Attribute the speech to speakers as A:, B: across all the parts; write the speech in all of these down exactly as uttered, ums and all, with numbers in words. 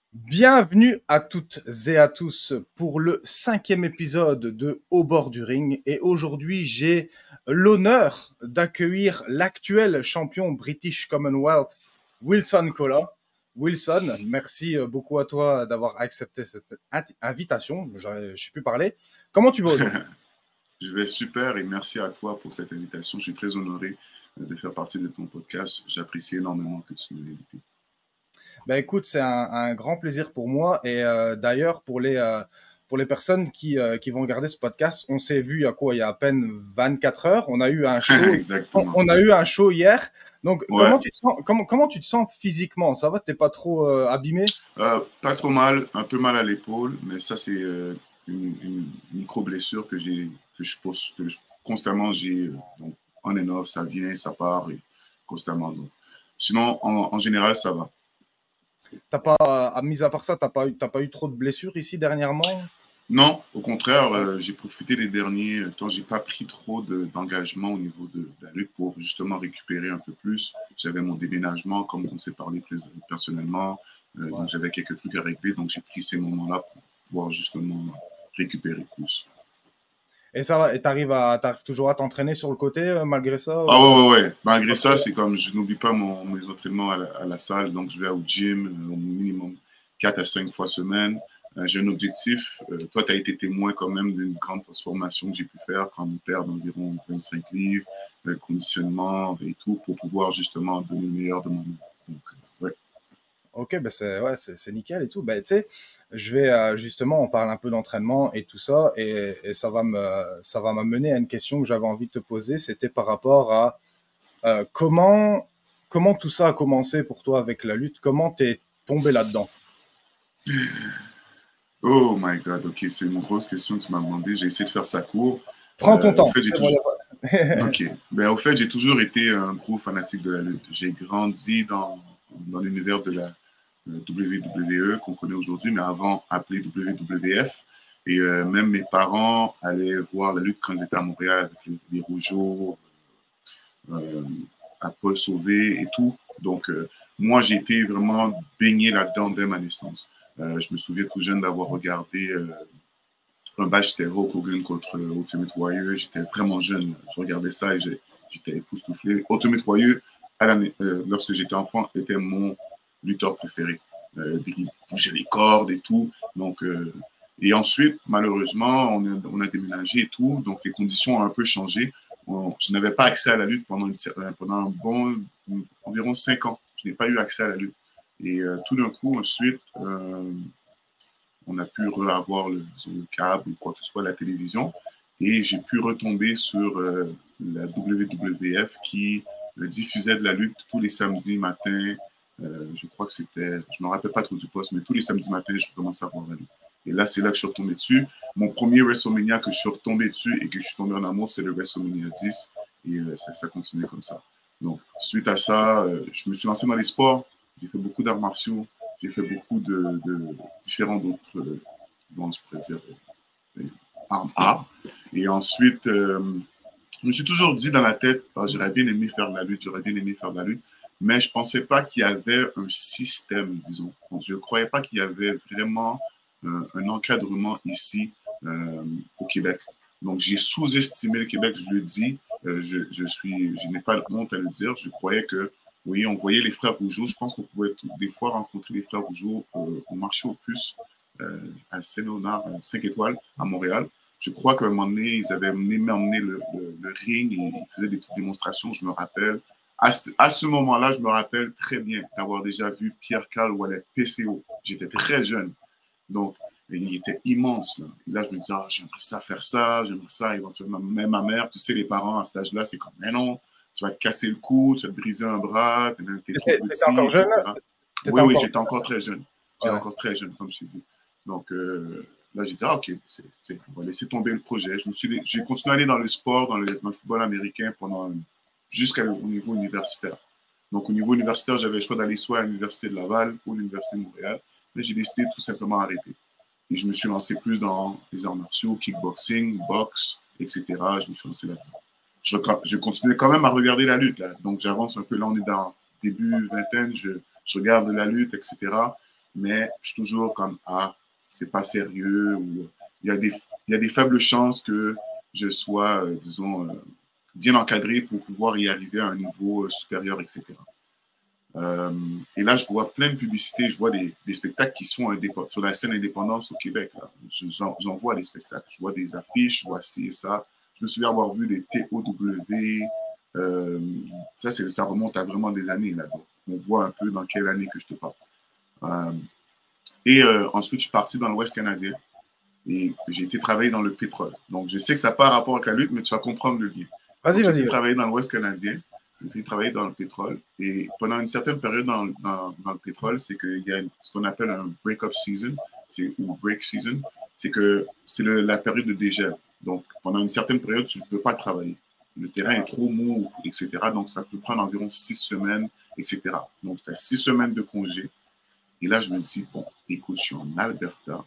A: Bienvenue à toutes et à tous pour le cinquième épisode de Au bord du ring. Et aujourd'hui, j'ai l'honneur d'accueillir l'actuel champion British Commonwealth, Wilson Kola. Wilson, merci beaucoup à toi d'avoir accepté cette invitation. Je ne sais plus parler. Comment tu vas aujourd'hui?
B: Je vais super et merci à toi pour cette invitation. Je suis très honoré de faire partie de ton podcast. J'apprécie énormément que tu m'aies invité.
A: Ben écoute, c'est un, un, grand plaisir pour moi. Et euh, d'ailleurs, pour les, euh, pour les personnes qui, euh, qui vont regarder ce podcast, on s'est vu il y a quoi? Il y a à peine vingt-quatre heures. On a eu un show. On,
B: Exactement.
A: on a eu un show hier. Donc,
B: Ouais.
A: comment tu te sens, comment, comment tu te sens physiquement? Ça va? T'es pas trop euh, abîmé?
B: Euh, pas trop mal, un peu mal à l'épaule, mais ça, c'est euh, une, une micro-blessure que j'ai, que je pose, que je, constamment j'ai. Euh, donc, on and off, ça vient, ça part, et constamment. Donc. Sinon, en, en général, ça va.
A: T'as pas, à mis à part ça, t'as pas eu, t'as pas eu trop de blessures ici dernièrement?
B: Non, au contraire, euh, j'ai profité des derniers temps, j'ai pas pris trop de- d'engagement au niveau de, de la lutte pour justement récupérer un peu plus. J'avais mon déménagement, comme on s'est parlé personnellement, euh,
A: Ouais.
B: donc j'avais quelques trucs à régler, donc j'ai pris ces moments-là pour pouvoir justement récupérer plus.
A: Et ça va, et t'arrives à, t'arrives toujours à t'entraîner sur le côté euh, malgré ça?
B: Ah
A: Ou
B: ouais,
A: ça,
B: ouais,
A: ça
B: ouais. Malgré
A: pas
B: ça,
A: trop?
B: c'est comme je n'oublie pas mon, mes entraînements à la, à la salle, donc je vais au gym euh, au minimum quatre à cinq fois semaine. Euh, j'ai un objectif. Euh, toi, tu as été témoin quand même d'une grande transformation que j'ai pu faire quand on perd d'environ vingt-cinq livres, le conditionnement et tout, pour pouvoir justement donner le meilleur de moi-même. Donc, euh, ouais.
A: Ok, ben c'est ouais, c'est c'est nickel et tout. Ben, tu sais, je vais euh, justement, on parle un peu d'entraînement et tout ça, et, et ça va me ça va m'amener à une question que j'avais envie de te poser. C'était par rapport à euh, comment comment tout ça a commencé pour toi avec la lutte. Comment t'es tombé là-dedans?
B: Oh my God, ok, c'est une grosse question que tu m'as demandé. J'ai essayé de faire ça court.
A: Prends ton
B: Euh, au
A: temps.
B: fait, j'ai
A: C'est bon, y
B: toujours,
A: a pas-
B: Ok. Ben, au fait, j'ai toujours été un gros fanatique de la lutte. J'ai grandi dans, dans l'univers de la euh, W W E qu'on connaît aujourd'hui, mais avant appelé W W F. Et euh, même mes parents allaient voir la lutte quand ils étaient à Montréal avec les, les Rougeaux, euh, à Paul Sauvé et tout. Donc, euh, moi, j'ai été vraiment baigné là-dedans dès ma naissance. Euh, je me souviens tout jeune d'avoir regardé euh, un match, c'était Hulk Hogan contre Ultimate Warrior. J'étais vraiment jeune. Je regardais ça et j'étais époustouflé. Ultimate Warrior, à la, euh, lorsque j'étais enfant, était mon lutteur préféré. Euh, il bougeait les cordes et tout. Donc, euh, et ensuite, malheureusement, on a, on a déménagé et tout. Donc, les conditions ont un peu changé. On, je n'avais pas accès à la lutte pendant, une, pendant un bon, environ cinq ans. Je n'ai pas eu accès à la lutte. Et euh, tout d'un coup, ensuite, euh, on a pu avoir le, le câble ou quoi que ce soit, la télévision. Et j'ai pu retomber sur euh, la W W F qui euh, diffusait de la lutte tous les samedis matins. Euh, je crois que c'était, je ne me rappelle pas trop du poste, mais tous les samedis matins, je commençais à voir la lutte. Et là, c'est là que je suis retombé dessus. Mon premier WrestleMania que je suis retombé dessus et que je suis tombé en amour, c'est le WrestleMania dix. Et euh, ça, ça continuait comme ça. Donc, suite à ça, euh, je me suis lancé dans les sports. J'ai fait beaucoup d'arts martiaux. J'ai fait beaucoup de, de différents d'autres, euh, bon, je pourrais dire, euh, armes art. Et ensuite, euh, je me suis toujours dit dans la tête, oh, j'aurais bien aimé faire de la lutte, j'aurais bien aimé faire de la lutte, mais je pensais pas qu'il y avait un système, disons. Donc, je ne croyais pas qu'il y avait vraiment euh, un encadrement ici euh, au Québec. Donc, j'ai sous-estimé le Québec, je le dis. Euh, je, je, suis, je n'ai pas honte à le dire. Je croyais que, oui, on voyait les frères Rougeau. Je pense qu'on pouvait tout, des fois rencontrer les frères Rougeau euh, au marché aux puces euh, à Saint-Léonard, cinq étoiles, à Montréal. Je crois qu'à un moment donné, ils avaient emmené, emmené le, le, le ring et ils faisaient des petites démonstrations, je me rappelle. À ce, à ce moment-là, je me rappelle très bien d'avoir déjà vu Pierre Carl Ouellet, P C O. J'étais très jeune. Donc, il était immense. Là. Et là, je me disais, ah, j'aimerais ça faire ça, j'aimerais ça éventuellement. Même ma mère, tu sais, les parents à cet âge-là, c'est comme, mais non, tu vas te casser le cou, tu vas te briser un bras, t'es trop
A: T'étais t'étais
B: petit,
A: encore jeune?
B: et cetera.
A: T'étais
B: Oui, oui,
A: encore
B: j'étais encore très jeune. J'étais
A: ouais.
B: encore très jeune, comme je te dis. Donc, euh, là, j'ai dit, ah, OK, c'est, c'est, on va laisser tomber le projet. Je me suis, j'ai continué à aller dans le sport, dans le, dans le football américain pendant, jusqu'au niveau universitaire. Donc, au niveau universitaire, j'avais le choix d'aller soit à l'Université de Laval ou à l'Université de Montréal, mais j'ai décidé tout simplement d'arrêter. Et je me suis lancé plus dans les arts martiaux, kickboxing, boxe, et cetera. Je me suis lancé là-dedans. Je, je continuais quand même à regarder la lutte. Là. Donc, j'avance un peu. Là, on est dans début vingtaine. Je, je regarde la lutte, et cetera. mais je suis toujours comme, ah, c'est pas sérieux, ou il y a des, il y a des faibles chances que je sois, euh, disons, euh, bien encadré pour pouvoir y arriver à un niveau euh, supérieur, et cetera. Euh, et là, je vois plein de publicités, je vois des, des spectacles qui sont sur la scène indépendance au Québec. J'en vois des spectacles, je vois des affiches, je vois ci et ça. Je me souviens avoir vu des T O W. Euh, ça, ça remonte à vraiment des années. Là, donc, on voit un peu dans quelle année que je te parle. Euh, et euh, ensuite, je suis parti dans l'Ouest canadien et j'ai été travailler dans le pétrole. Donc, je sais que ça n'a pas rapport avec la lutte, mais tu vas comprendre le lien.
A: Vas-y,
B: J'ai
A: vas-y.
B: travaillé dans l'Ouest canadien. J'ai travaillé dans le pétrole. Et pendant une certaine période dans, dans, dans le pétrole, c'est qu'il y a ce qu'on appelle un break-up season, ou break season. C'est que c'est la période de dégel. Donc, pendant une certaine période, tu ne peux pas travailler. Le terrain est trop mou, et cetera. Donc, ça peut prendre environ six semaines, et cetera. Donc, tu as six semaines de congé. Et là, je me dis, bon, écoute, je suis en Alberta.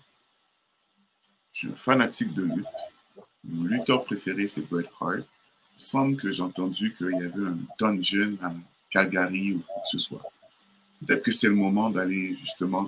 B: Je suis un fanatique de lutte. Mon lutteur préféré, c'est Bret Hart. Il semble que j'ai entendu qu'il y avait un dungeon à Calgary ou quoi que ce soit. Peut-être que c'est le moment d'aller justement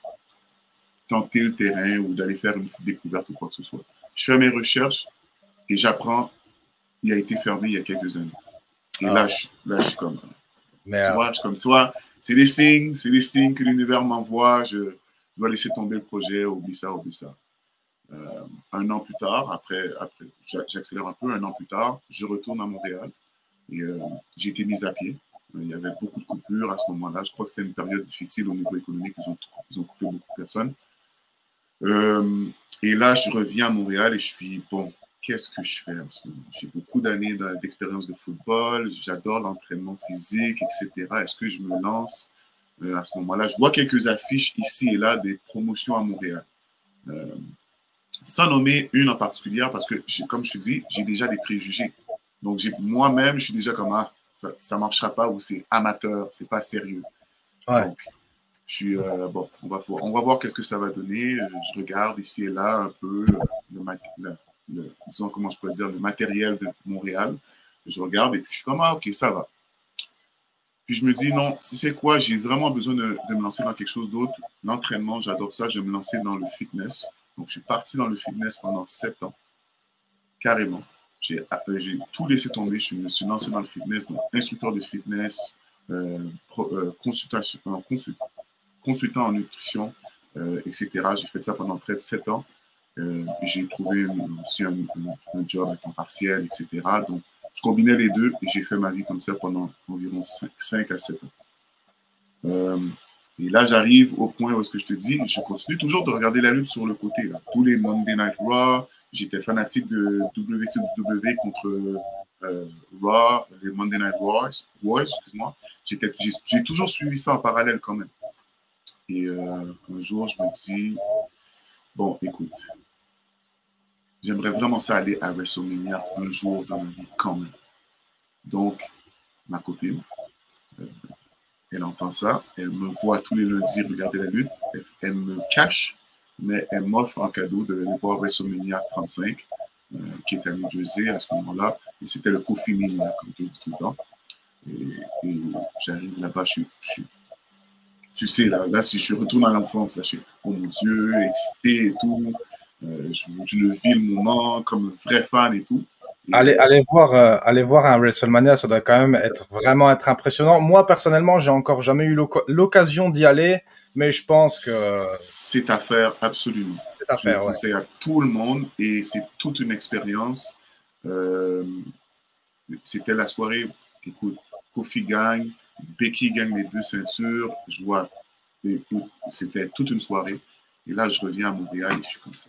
B: tenter le terrain ou d'aller faire une petite découverte ou quoi que ce soit. Je fais mes recherches et j'apprends il a été fermé il y a quelques années. Et ah. là, je, là, je suis comme, Merde. tu vois, je suis comme, tu vois, c'est des signes, c'est des signes que l'univers m'envoie. Je, je dois laisser tomber le projet, oublie ça, oublie ça. Euh, un an plus tard, après, après j'accélère un peu, un an plus tard, je retourne à Montréal et euh, j'ai été mis à pied. Il y avait beaucoup de coupures à ce moment-là. Je crois que c'était une période difficile au niveau économique. Ils ont, ils ont coupé beaucoup de personnes. Euh, et là, je reviens à Montréal et je suis, bon, qu'est-ce que je fais en ce moment? J'ai beaucoup d'années d'expérience de football, j'adore l'entraînement physique, et cetera. Est-ce que je me lance euh, à ce moment-là? Je vois quelques affiches ici et là des promotions à Montréal. Euh, sans nommer une en particulier, parce que, comme je te dis, j'ai déjà des préjugés. Donc, moi-même, je suis déjà comme, ah, ça ne marchera pas ou c'est amateur, c'est pas sérieux. Ouais. Donc, je suis, euh, bon, on va, on va voir qu'est-ce que ça va donner. Je regarde ici et là un peu le, le, le, disons, comment je pourrais dire, le matériel de Montréal. Je regarde et puis je suis comme, ah, ok, ça va. Puis je me dis, non, tu sais quoi, j'ai vraiment besoin de, de me lancer dans quelque chose d'autre. L'entraînement, j'adore ça, je vais me lancer dans le fitness. Donc, je suis parti dans le fitness pendant sept ans, carrément. J'ai tout laissé tomber, je me suis lancé dans le fitness, donc instructeur de fitness, euh, pro, euh, consultation, euh, consult, consultant en nutrition, euh, et cetera. J'ai fait ça pendant près de sept ans. Euh, j'ai trouvé aussi un, un, un job à temps partiel, et cetera. Donc, je combinais les deux et j'ai fait ma vie comme ça pendant environ cinq à sept ans. Euh, et là, j'arrive au point où ce que je te dis, je continue toujours de regarder la lutte sur le côté. Là. Tous les Monday Night Raw, j'étais fanatique de W C W contre euh, Raw, les Monday Night Wars, Wars excuse-moi. J'ai toujours suivi ça en parallèle quand même. Et euh, un jour, je me dis, bon, écoute, j'aimerais vraiment ça aller à WrestleMania un jour dans ma vie quand même. Donc, ma copine, euh, elle entend ça, elle me voit tous les lundis regarder la lutte, elle, elle me cache, mais elle m'offre en cadeau de aller voir WrestleMania trente-cinq, euh, qui est à New Jersey à ce moment-là, et c'était le Kofi Mania, comme je dis tout le temps. Et, et j'arrive là-bas, je suis, je suis, tu sais, là, là, si je retourne à l'enfance, là, je suis, oh mon Dieu, excité et tout, euh, je, je le vis le moment comme un vrai fan et tout.
A: Allez, allez voir, euh, allez voir un WrestleMania, ça doit quand même être vraiment être impressionnant. Moi, personnellement, j'ai encore jamais eu l'occasion d'y aller, mais je pense que
B: c'est à faire absolument.
A: C'est à faire,
B: je le conseille
A: ouais.
B: à tout le monde et c'est toute une expérience. Euh, C'était la soirée. Écoute, Kofi gagne, Becky gagne les deux ceintures. Je vois, c'était toute une soirée. Et là, je reviens à Montréal et je suis comme ça.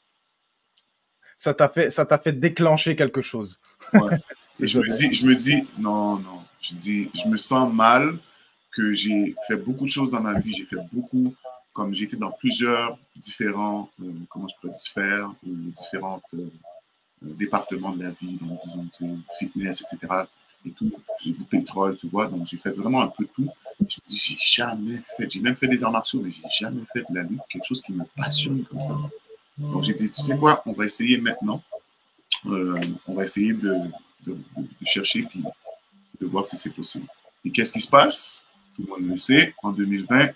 A: Ça t'a fait, ça t'a fait déclencher quelque chose.
B: Ouais. Et je me dis, je me dis, non, non. Je dis, je me sens mal que j'ai fait beaucoup de choses dans ma vie. J'ai fait beaucoup, comme j'ai été dans plusieurs différents, euh, comment je pourrais dire, sphères, ou différents euh, départements de la vie, donc disons, fitness, et cetera. Et tout. J'ai dit pétrole, tu vois. Donc j'ai fait vraiment un peu de tout. Je me dis, j'ai jamais fait, j'ai même fait des arts martiaux, mais j'ai jamais fait de la lutte, quelque chose qui me passionne comme ça. Donc j'ai dit, tu sais quoi, on va essayer maintenant. Euh, on va essayer de, de, de chercher puis de voir si c'est possible. Et qu'est-ce qui se passe? Tout le monde le sait, en deux mille vingt,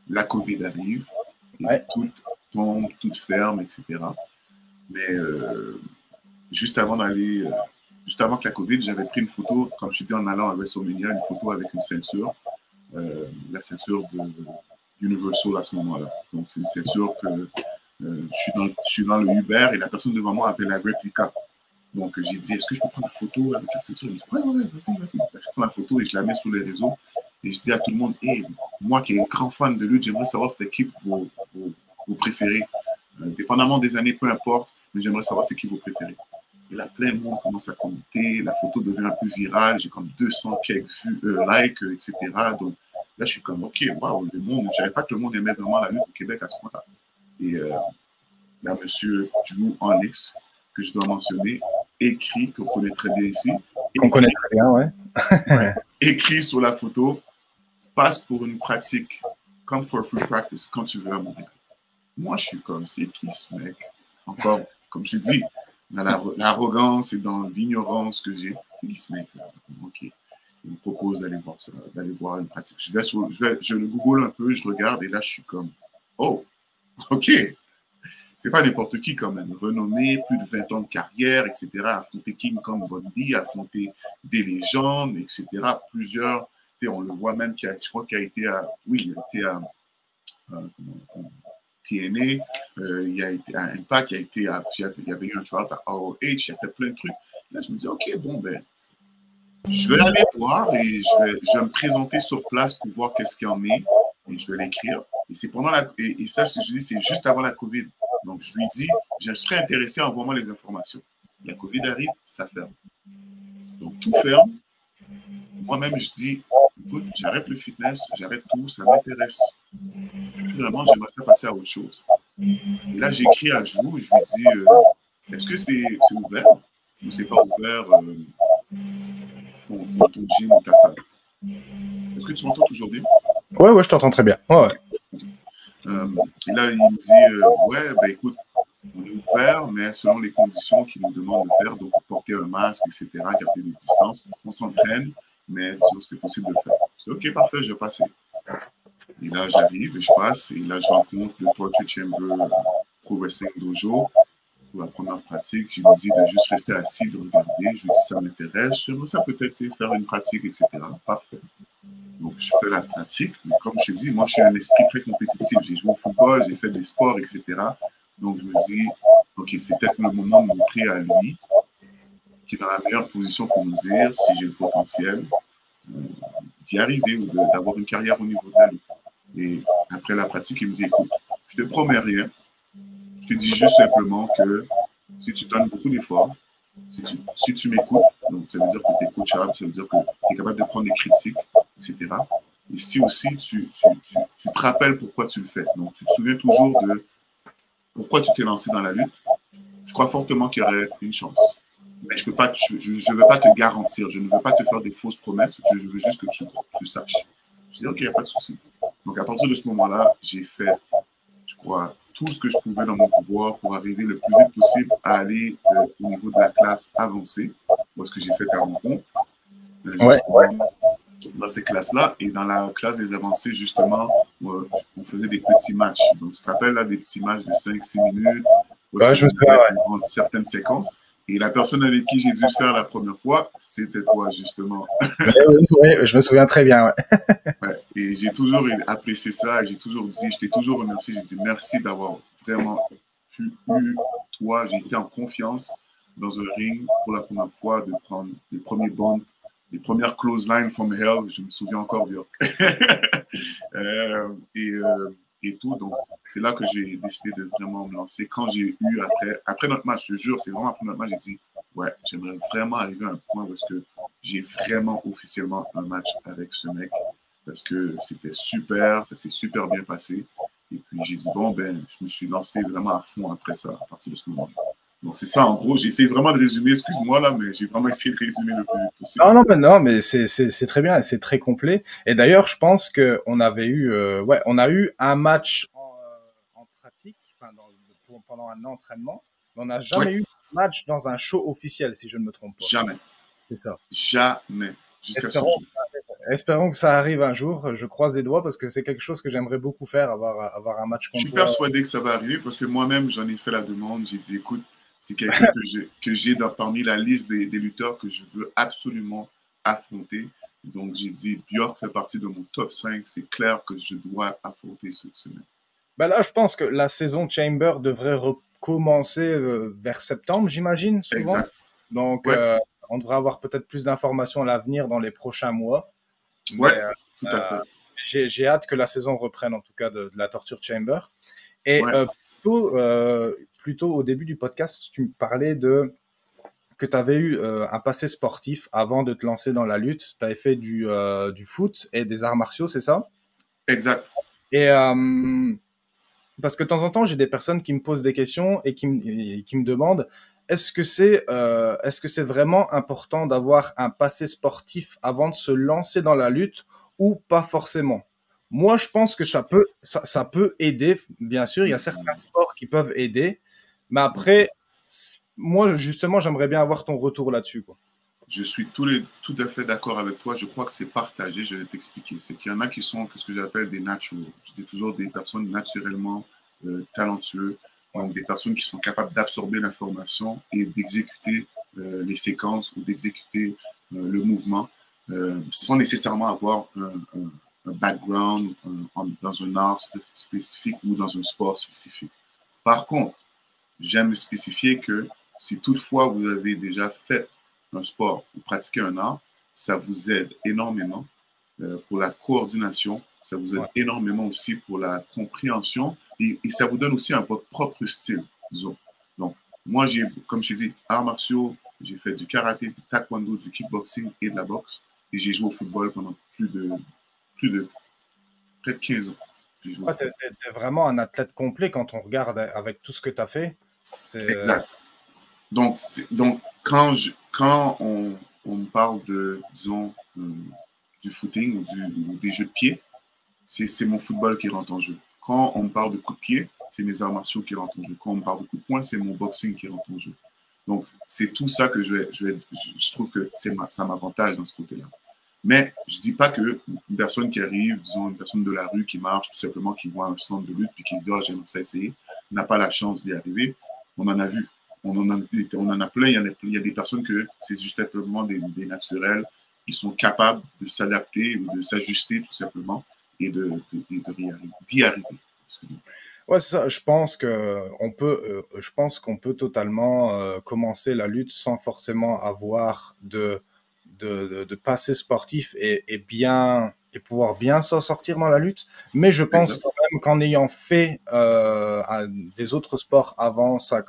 B: la COVID arrive, et
A: Ouais.
B: tout tombe, tout ferme, et cetera. Mais euh, juste avant d'aller, euh, juste avant que la COVID, j'avais pris une photo, comme je te dis, en allant à WrestleMania, une photo avec une ceinture, euh, la ceinture de Universal à ce moment-là. Donc, c'est une ceinture que euh, je, suis dans, je suis dans le Uber et la personne devant moi appelle la réplica. Donc, j'ai dit, est-ce que je peux prendre la photo avec la ceinture? Il me dit, ouais, ouais, vas-y, vas-y. Je prends la photo et je la mets sur les réseaux. Et je dis à tout le monde, hey, moi qui est un grand fan de lutte, j'aimerais savoir cette équipe vos, vos, vos préférés. Euh, dépendamment des années, peu importe, mais j'aimerais savoir c'est qui vos préférés. Et là, plein de monde commence à commenter. La photo devient un peu virale. J'ai comme deux cents quelques vues, euh, likes, et cetera. Donc là, je suis comme, OK, waouh, le monde, je ne savais pas que le monde aimait vraiment la lutte au Québec à ce moment-là. Et euh, là, monsieur Drew Onyx, que je dois mentionner, écrit, qu'on connaît très bien ici.
A: Qu'on connaît très bien, ouais.
B: Ouais. Écrit sur la photo, passe pour une pratique, comme for free practice, quand tu veux à Montréal. Moi, je suis comme, c'est qui ce mec? Encore, comme je dis, dans l'arrogance et dans l'ignorance que j'ai, c'est qui ce mec-là? OK. Il me propose d'aller voir ça, d'aller voir une pratique. Je vais, sur, je vais, je le google un peu, je regarde et là, je suis comme, oh, OK. C'est pas n'importe qui quand même. Renommé, plus de vingt ans de carrière, et cetera. Affronter King Kong Bundy, affronter des légendes, et cetera. Plusieurs, on le voit même, qui a, je crois qu'il a été à, oui, il a été à, à T N A, euh, il a été à Impact, il a été à, il y avait eu un trial à R O H, il a fait plein de trucs. Là, je me dis, OK, bon, ben, je vais aller voir et je vais, je vais me présenter sur place pour voir qu'est-ce qu'il y en est et je vais l'écrire. Et c'est pendant la, et, et ça, je dis, c'est juste avant la COVID. Donc, je lui dis, je serais intéressé, envoie-moi les informations. La COVID arrive, ça ferme. Donc, tout ferme. Moi-même, je dis, écoute, j'arrête le fitness, j'arrête tout, ça m'intéresse. Vraiment, j'aimerais ça passer à autre chose. Et là, j'écris à Drew, je lui dis, euh, est-ce que c'est ouvert ou c'est pas ouvert euh, ton, ton, ton gym ou ta salle? Est-ce que tu m'entends toujours bien?
A: Ouais, ouais, je t'entends très bien. Ouais, ouais.
B: Euh, et là, il me dit, euh, ouais, ben écoute, on est ouvert, mais selon les conditions qu'il nous demande de faire, donc porter un masque, et cetera, garder des distances, on s'entraîne, mais disons, c'est possible de le faire. Je dis, OK, parfait, je vais passer. Et là, j'arrive et je passe, et là, je rencontre le Torture Chamber Pro Wrestling Dojo pour la première pratique. Il me dit de juste rester assis, de regarder. Je lui dis, ça m'intéresse, j'aimerais ça peut-être faire une pratique, et cetera. Parfait. Donc, je fais la pratique, mais comme je te dis, moi, je suis un esprit très compétitif. J'ai joué au football, j'ai fait des sports, et cetera. Donc, je me dis, OK, c'est peut-être le moment de montrer à lui qui est dans la meilleure position pour me dire si j'ai le potentiel euh, d'y arriver ou d'avoir une carrière au niveau de la lutte. Et après la pratique, il me dit, écoute, je te promets rien. Je te dis juste simplement que si tu donnes beaucoup d'efforts, si tu, si tu m'écoutes, donc ça veut dire que tu es coachable, ça veut dire que tu es capable de prendre des critiques, et cetera. Et si aussi tu, tu, tu, tu te rappelles pourquoi tu le fais, donc tu te souviens toujours de pourquoi tu t'es lancé dans la lutte, je crois fortement qu'il y aurait une chance. Mais je ne veux pas te garantir, je ne veux pas te faire des fausses promesses, je, je veux juste que tu, tu saches. Je dis, OK, il n'y a pas de souci. Donc à partir de ce moment-là, j'ai fait, je crois, tout ce que je pouvais dans mon pouvoir pour arriver le plus vite possible à aller euh, au niveau de la classe avancée, parce que j'ai fait quarante ans. Euh,
A: Ouais, ouais.
B: Dans ces classes-là, et dans la classe des avancées, justement, euh, on faisait des petits matchs. Donc, tu te rappelles, là, des petits matchs de cinq six minutes, où
A: Ouais, je me souviens, ouais.
B: on rentre certaines séquences. Et la personne avec qui j'ai dû le faire la première fois, c'était toi, justement.
A: Oui, oui, oui, je me souviens très bien, ouais.
B: Ouais. Et j'ai toujours apprécié ça, et j'ai toujours dit, je t'ai toujours remercié, j'ai dit merci d'avoir vraiment pu, eu, toi, j'ai été en confiance dans un ring pour la première fois, de prendre les premiers bumps, les premières close lines from hell, je me souviens encore bien. euh, et, euh, et tout, donc c'est là que j'ai décidé de vraiment me lancer. Quand j'ai eu, après, après notre match, je te jure, c'est vraiment après notre match, j'ai dit, ouais, j'aimerais vraiment arriver à un point où est-ce que j'ai vraiment officiellement un match avec ce mec, parce que c'était super, ça s'est super bien passé. Et puis j'ai dit, bon, ben, je me suis lancé vraiment à fond après ça, à partir de ce moment-là. Donc c'est ça, en gros, j'ai essayé vraiment de résumer, excuse-moi là, mais j'ai vraiment essayé de résumer le plus possible.
A: Non, non, mais non, mais c'est c'est c'est très bien, c'est très complet. Et d'ailleurs, je pense que on avait eu, euh, ouais, on a eu un match en, euh, en pratique, enfin, dans, pour, pendant un entraînement, mais on n'a jamais
B: Ouais.
A: eu un match dans un show officiel, si je ne me trompe pas.
B: Jamais.
A: C'est ça.
B: Jamais. Jusqu'à ce
A: Espérons,
B: jour.
A: espérons que ça arrive un jour. Je croise les doigts parce que c'est quelque chose que j'aimerais beaucoup faire, avoir, avoir un match
B: Je
A: contre
B: suis
A: toi.
B: persuadé que ça va arriver parce que moi-même, j'en ai fait la demande. J'ai dit, écoute, c'est quelqu'un que j'ai que j'ai dans- parmi la liste des, des lutteurs que je veux absolument affronter. Donc, j'ai dit, Bjork fait partie de mon top cinq. C'est clair que je dois affronter ce semaine.
A: Ben là, je pense que la saison Chamber devrait recommencer euh, vers septembre, j'imagine, souvent.
B: Exact.
A: Donc,
B: Ouais,
A: euh, on devrait avoir peut-être plus d'informations à l'avenir dans les prochains mois. Mais
B: ouais,
A: euh,
B: tout à fait.
A: j'ai j'ai hâte que la saison reprenne, en tout cas, de, de la Torture Chamber. Et
B: Ouais,
A: euh, plutôt, euh, plutôt au début du podcast, tu me parlais de que tu avais eu euh, un passé sportif avant de te lancer dans la lutte. Tu avais fait du, euh, du foot et des arts martiaux, c'est ça?
B: exact.
A: Et euh, parce que de temps en temps, j'ai des personnes qui me posent des questions et qui me, et qui me demandent est-ce que c'est euh, est-ce que c'est vraiment important d'avoir un passé sportif avant de se lancer dans la lutte ou pas forcément? Moi, je pense que ça peut ça, ça peut aider, bien sûr. Il y a certains sports qui peuvent aider, mais après, moi, justement, j'aimerais bien avoir ton retour là-dessus, quoi.
B: Je suis tout, les, tout à fait d'accord avec toi. Je crois que c'est partagé. Je vais t'expliquer. C'est qu'il y en a qui sont ce que j'appelle des naturals. Je dis toujours des personnes naturellement euh, talentueuses.
A: Ouais.
B: Donc, des personnes qui sont capables d'absorber l'information et d'exécuter euh, les séquences ou d'exécuter euh, le mouvement euh, sans nécessairement avoir un, un, un background un, un, dans un art spécifique ou dans un sport spécifique. Par contre, j'aime spécifier que si toutefois vous avez déjà fait un sport ou pratiqué un art, ça vous aide énormément euh, pour la coordination, ça vous aide
A: Ouais.
B: énormément aussi pour la compréhension et, et ça vous donne aussi un votre propre style, disons. Donc, moi, j'ai, comme je t'ai dit, arts martiaux, j'ai fait du karaté, du taekwondo, du kickboxing et de la boxe. Et j'ai joué au football pendant plus de, plus de près de quinze ans. J'ai joué au
A: Ouais, t'es,
B: football.
A: t'es- t'es vraiment un athlète complet quand on regarde avec tout ce que tu as fait. C'est, euh,
B: Exact. Donc, donc quand, je, quand on, on me parle de, disons, euh, du footing ou, du, ou des jeux de pied, c'est mon football qui rentre en jeu. Quand on me parle de coups de pied, c'est mes arts martiaux qui rentrent en jeu. Quand on me parle de coups de poing, c'est mon boxing qui rentre en jeu. Donc, c'est tout ça que je, vais, je, vais, je trouve que ma, ça m'avantage dans ce côté-là. Mais je ne dis pas qu'une personne qui arrive, disons une personne de la rue qui marche, tout simplement, qui voit un centre de lutte puis qui se dit oh, j'aimerais ça essayer, n'a pas la chance d'y arriver. On en a vu. On en a, on en a plein. Il y, en a, il y a des personnes que c'est juste simplement des, des naturels qui sont capables de s'adapter ou de s'ajuster tout simplement et de, de, de, d'y arriver. D'y arriver.
A: ouais, c'est ça. Je pense que on peut, euh, je pense qu'on peut totalement euh, commencer la lutte sans forcément avoir de, de, de, de passé sportif et, et bien et pouvoir bien s'en sortir dans la lutte. Mais je pense
B: Exact.
A: quand même qu'en ayant fait euh, un- des autres sports avant, ça,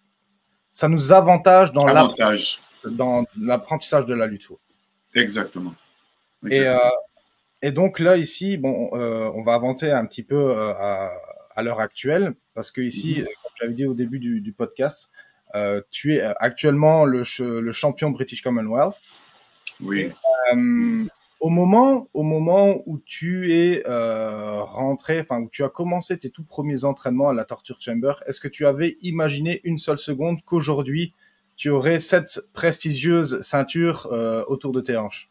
A: ça nous avantage dans l'app-
B: Avantage.
A: dans l'apprentissage de la lutte. Ouais.
B: Exactement.
A: Et, euh,
B: Exactement.
A: et donc là ici, bon, euh, on va avancer un petit peu euh, à, à l'heure actuelle parce que ici,
B: Mm-hmm.
A: comme j'avais dit au début du, du podcast, euh, tu es actuellement le, ch le champion British Commonwealth. Et
B: Oui. Oui.
A: euh, au moment, au moment où tu es euh, rentré, enfin où tu as commencé tes tout premiers entraînements à la Torture Chamber, est-ce que tu avais imaginé une seule seconde qu'aujourd'hui tu aurais cette prestigieuse ceinture euh, autour de tes hanches?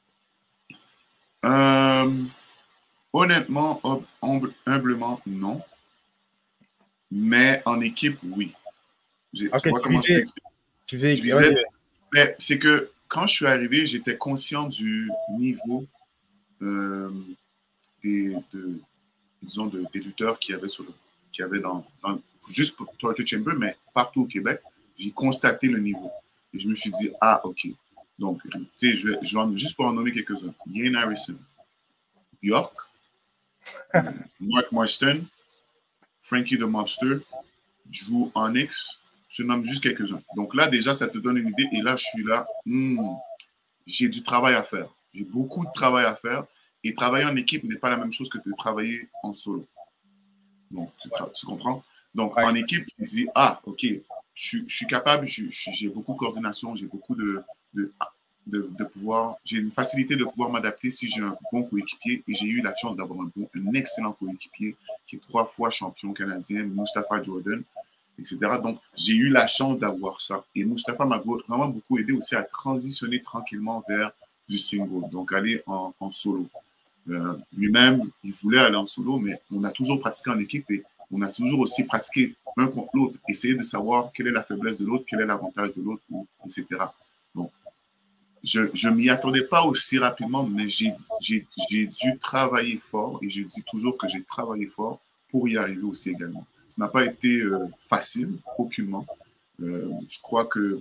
B: Euh, honnêtement, hum, humblement, non. Mais en équipe, oui. Tu
A: Ok,
B: vois
A: tu
B: comment je
A: visais,
B: t'explique?
A: tu faisais,
B: Je
A: ouais,
B: visais, mais c'est que quand je suis arrivé, j'étais conscient du niveau euh, des, de, disons, de, des lutteurs qu'il y avait, sur le, qu'il y avait dans, dans, juste pour Torture Chamber, mais partout au Québec. J'ai constaté le niveau. Et je me suis dit, ah, OK. Donc, tu sais, je vais, je vais juste pour en nommer quelques-uns. Ian Harrison, Bjork, euh, Mark Marston, Frankie the Mobster, Drew Onyx, je nomme juste quelques-uns. Donc là, déjà, ça te donne une idée. Et là, je suis là, hmm, j'ai du travail à faire. J'ai beaucoup de travail à faire. Et travailler en équipe n'est pas la même chose que de travailler en solo. Donc, tu, tu comprends? Donc,
A: ouais.
B: en équipe, je me dis, ah, OK, je, je suis capable, j'ai beaucoup de coordination, j'ai beaucoup de, de, de, de pouvoir, j'ai une facilité de pouvoir m'adapter si j'ai un bon coéquipier. Et j'ai eu la chance d'avoir un, bon, un excellent coéquipier qui est trois fois champion canadien, Mustafa Jordan, et cetera. Donc, j'ai eu la chance d'avoir ça. Et Mustafa m'a vraiment beaucoup aidé aussi à transitionner tranquillement vers du single, donc aller en, en solo. Euh, lui-même, il voulait aller en solo, mais on a toujours pratiqué en équipe et on a toujours aussi pratiqué un contre l'autre, essayer de savoir quelle est la faiblesse de l'autre, quel est l'avantage de l'autre, et cetera. Donc, je ne m'y attendais pas aussi rapidement, mais j'ai dû travailler fort et je dis toujours que j'ai travaillé fort pour y arriver aussi également. Ça n'a pas été euh, facile, aucunement. Euh, je crois que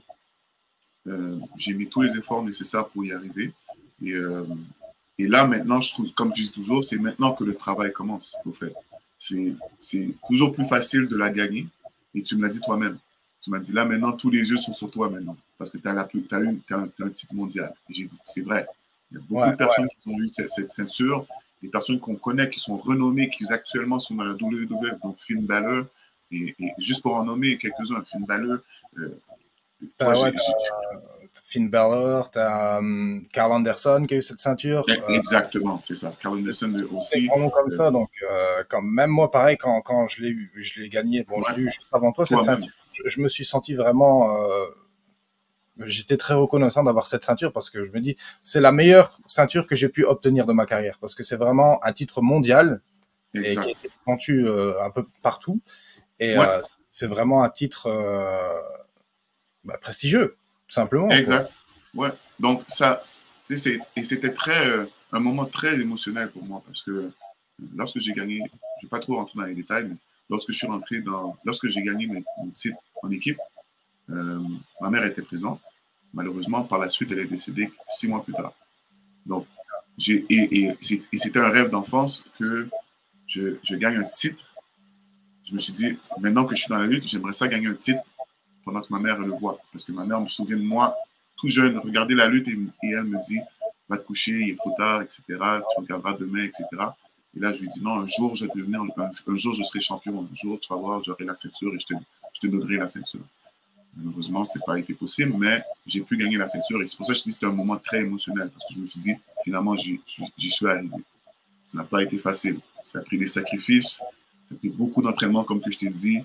B: euh, j'ai mis tous les efforts nécessaires pour y arriver. Et, euh, et là, maintenant, je trouve, comme je dis toujours, c'est maintenant que le travail commence, au fait. C'est toujours plus facile de la gagner. Et tu me l'as dit toi-même. Tu m'as dit, là, maintenant, tous les yeux sont sur toi maintenant. Parce que tu as, as, as, as un titre mondial. Et j'ai dit, c'est vrai. Il y a beaucoup
A: ouais,
B: de personnes
A: ouais.
B: qui ont eu cette, cette ceinture. Des personnes qu'on connaît, qui sont renommées, qui actuellement sont dans la W W F, donc Finn Balor. Et, et juste pour en nommer quelques-uns, Finn Balor, euh,
A: T'as, ouais, t'as Finn Balor, t'as um, Carl Anderson qui a eu cette ceinture.
B: Exactement, euh, c'est ça. Carl Anderson aussi.
A: C'est vraiment comme euh, ça. Donc, euh, quand, même moi, pareil, quand, quand je l'ai eu, je l'ai gagné. Bon, ouais, je l'ai eu juste avant toi, cette ceinture. Je, je me suis senti vraiment. Euh, J'étais très reconnaissant d'avoir cette ceinture parce que je me dis, c'est la meilleure ceinture que j'ai pu obtenir de ma carrière parce que c'est vraiment un titre mondial exact. Et qui a été vendu euh, un peu partout. Et ouais. euh, c'est vraiment un titre euh, bah, prestigieux, tout simplement.
B: Exact. Quoi. Ouais. Donc, ça, et c'était très, euh, un moment très émotionnel pour moi parce que lorsque j'ai gagné, je ne vais pas trop rentrer dans les détails, mais lorsque je suis rentré dans, lorsque j'ai gagné mon titre en équipe, euh, ma mère était présente. Malheureusement, par la suite, elle est décédée six mois plus tard. Donc, j'ai, et, et, et c'était un rêve d'enfance que je, je gagne un titre. Je me suis dit, maintenant que je suis dans la lutte, j'aimerais ça gagner un titre pendant que ma mère le voit. Parce que ma mère me souvient de moi, tout jeune, regarder la lutte et, et elle me dit, va te coucher, il est trop tard, et cetera. Tu regarderas demain, et cetera. Et là, je lui dis, non, un jour, je vais devenir, un, un jour, je serai champion. Un jour, tu vas voir, j'aurai la ceinture et je te, je te donnerai la ceinture. Malheureusement, ce n'a pas été possible, mais j'ai pu gagner la ceinture. Et c'est pour ça que je dis que c'était un moment très émotionnel. Parce que je me suis dit, finalement, j'y suis arrivé. Ça n'a pas été facile. Ça a pris des sacrifices. Ça a pris beaucoup d'entraînement, comme que je t'ai dit.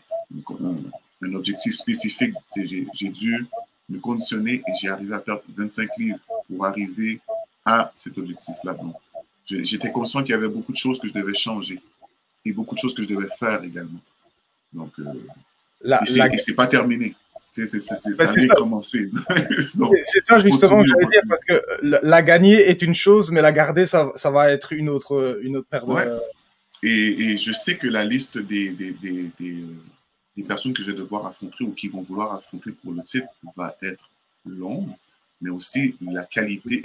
B: Un, un objectif spécifique. J'ai dû me conditionner et j'ai arrivé à perdre vingt-cinq livres pour arriver à cet objectif-là. Donc, j'étais conscient qu'il y avait beaucoup de choses que je devais changer et beaucoup de choses que je devais faire également. Donc, euh, la, et la... c'est pas terminé. C'est ça vient commencer.
A: C'est ça justement que j'allais dire parce que la, la gagner est une chose, mais la garder, ça, ça va être une autre, une autre paire de...
B: Ouais. Et, et je sais que la liste des, des, des, des, des personnes que je vais devoir affronter ou qui vont vouloir affronter pour le titre va être longue, mais aussi la qualité.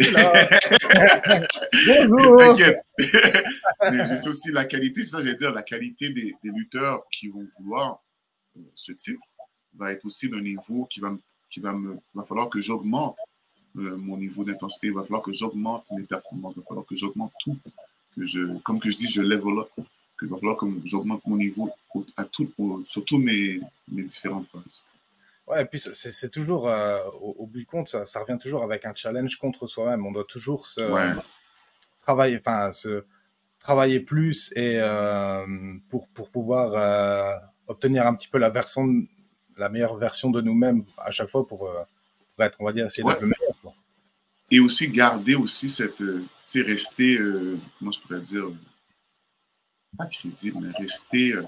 A: Bonjour.
B: T'inquiète. Mais je sais aussi la qualité, c'est ça, j'allais dire, la qualité des, des lutteurs qui vont vouloir euh, ce titre va être aussi d'un niveau qui va, qui va me, va falloir que j'augmente euh, mon niveau d'intensité, il va falloir que j'augmente mes performances, il va falloir que j'augmente tout, que je, comme que je dis, je level up, qu'il va falloir que j'augmente mon niveau à tout, au, sur tous mes, mes différentes phases.
A: Ouais, et puis c'est toujours, euh, au, au bout du compte, ça, ça revient toujours avec un challenge contre soi-même. On doit toujours se
B: ouais.
A: travailler, enfin, se travailler plus et euh, pour pour pouvoir euh, obtenir un petit peu la version, de, la meilleure version de nous-mêmes à chaque fois pour, euh, pour être, on va dire, essayer ouais. d'être le meilleur. Quoi.
B: Et aussi garder aussi cette, tu sais, rester, euh, comment je pourrais dire, pas crédible, mais rester euh,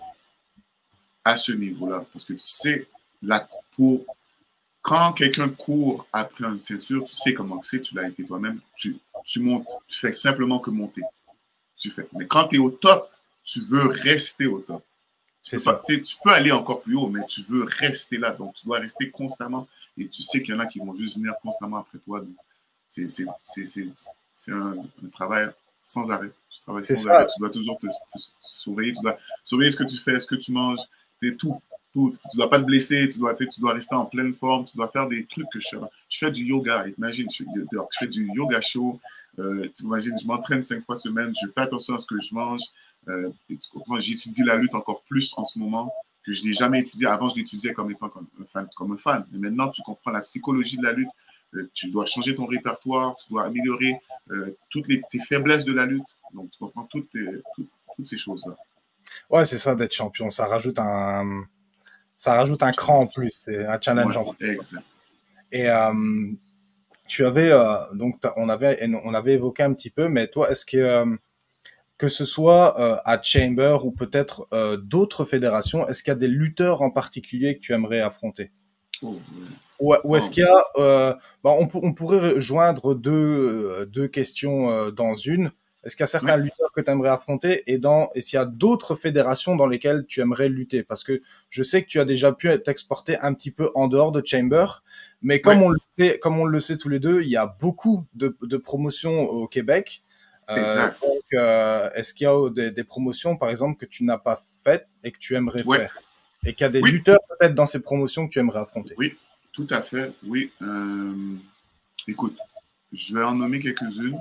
B: à ce niveau-là, parce que tu sais, la pour quand quelqu'un court après une ceinture, tu sais comment c'est, tu l'as été toi-même, tu, tu montes, tu fais simplement que monter. Tu fais. Mais quand tu es au top, tu veux rester au top. Tu peux, pas, tu peux aller encore plus haut, mais tu veux rester là. Donc, tu dois rester constamment. Et tu sais qu'il y en a qui vont juste venir constamment après toi. C'est un, un travail sans arrêt. Tu travailles sans ça. arrêt. Tu dois toujours te, te, te surveiller. Tu dois surveiller ce que tu fais, ce que tu manges. C'est tout. Tout. Tu ne dois pas te blesser, tu dois, tu dois rester en pleine forme, tu dois faire des trucs que je fais. Je fais du yoga, imagine, je, je fais du yoga chaud, euh, tu imagines, je m'entraîne cinq fois semaine, je fais attention à ce que je mange. Euh, J'étudie la lutte encore plus en ce moment que je n'ai jamais étudié. Avant, je l'étudiais comme étant comme un fan. Comme un fan. Mais maintenant, tu comprends la psychologie de la lutte, euh, tu dois changer ton répertoire, tu dois améliorer euh, toutes les, tes faiblesses de la lutte. Donc, tu comprends toutes, tes, toutes, toutes ces choses-là.
A: Ouais, c'est ça d'être champion. Ça rajoute un... Ça rajoute un cran en plus, c'est un challenge
B: ouais,
A: en plus.
B: Exact.
A: Et euh, tu avais, euh, donc on avait, on avait évoqué un petit peu, mais toi, est-ce que, euh, que ce soit euh, à Chamber ou peut-être euh, d'autres fédérations, est-ce qu'il y a des lutteurs en particulier que tu aimerais affronter?
B: Oh, ouais.
A: Ou, ou est-ce
B: Oh,
A: qu'il y a, euh, bah, on, on pourrait joindre deux, euh, deux questions euh, dans une. Est-ce qu'il y a certains
B: ouais,
A: lutteurs que tu aimerais affronter et dans, et s'il y a d'autres fédérations dans lesquelles tu aimerais lutter? Parce que je sais que tu as déjà pu t'exporter un petit peu en dehors de Chamber, mais comme
B: ouais,
A: on le sait, comme on le sait tous les deux, il y a beaucoup de, de promotions au Québec. Euh,
B: exact.
A: donc, euh, est-ce qu'il y a des, des promotions, par exemple, que tu n'as pas faites et que tu aimerais
B: Ouais,
A: faire? Et qu'il y a des
B: oui,
A: lutteurs peut-être dans ces promotions que tu aimerais affronter?
B: oui, tout à fait, oui. Euh, écoute, je vais en nommer quelques-unes.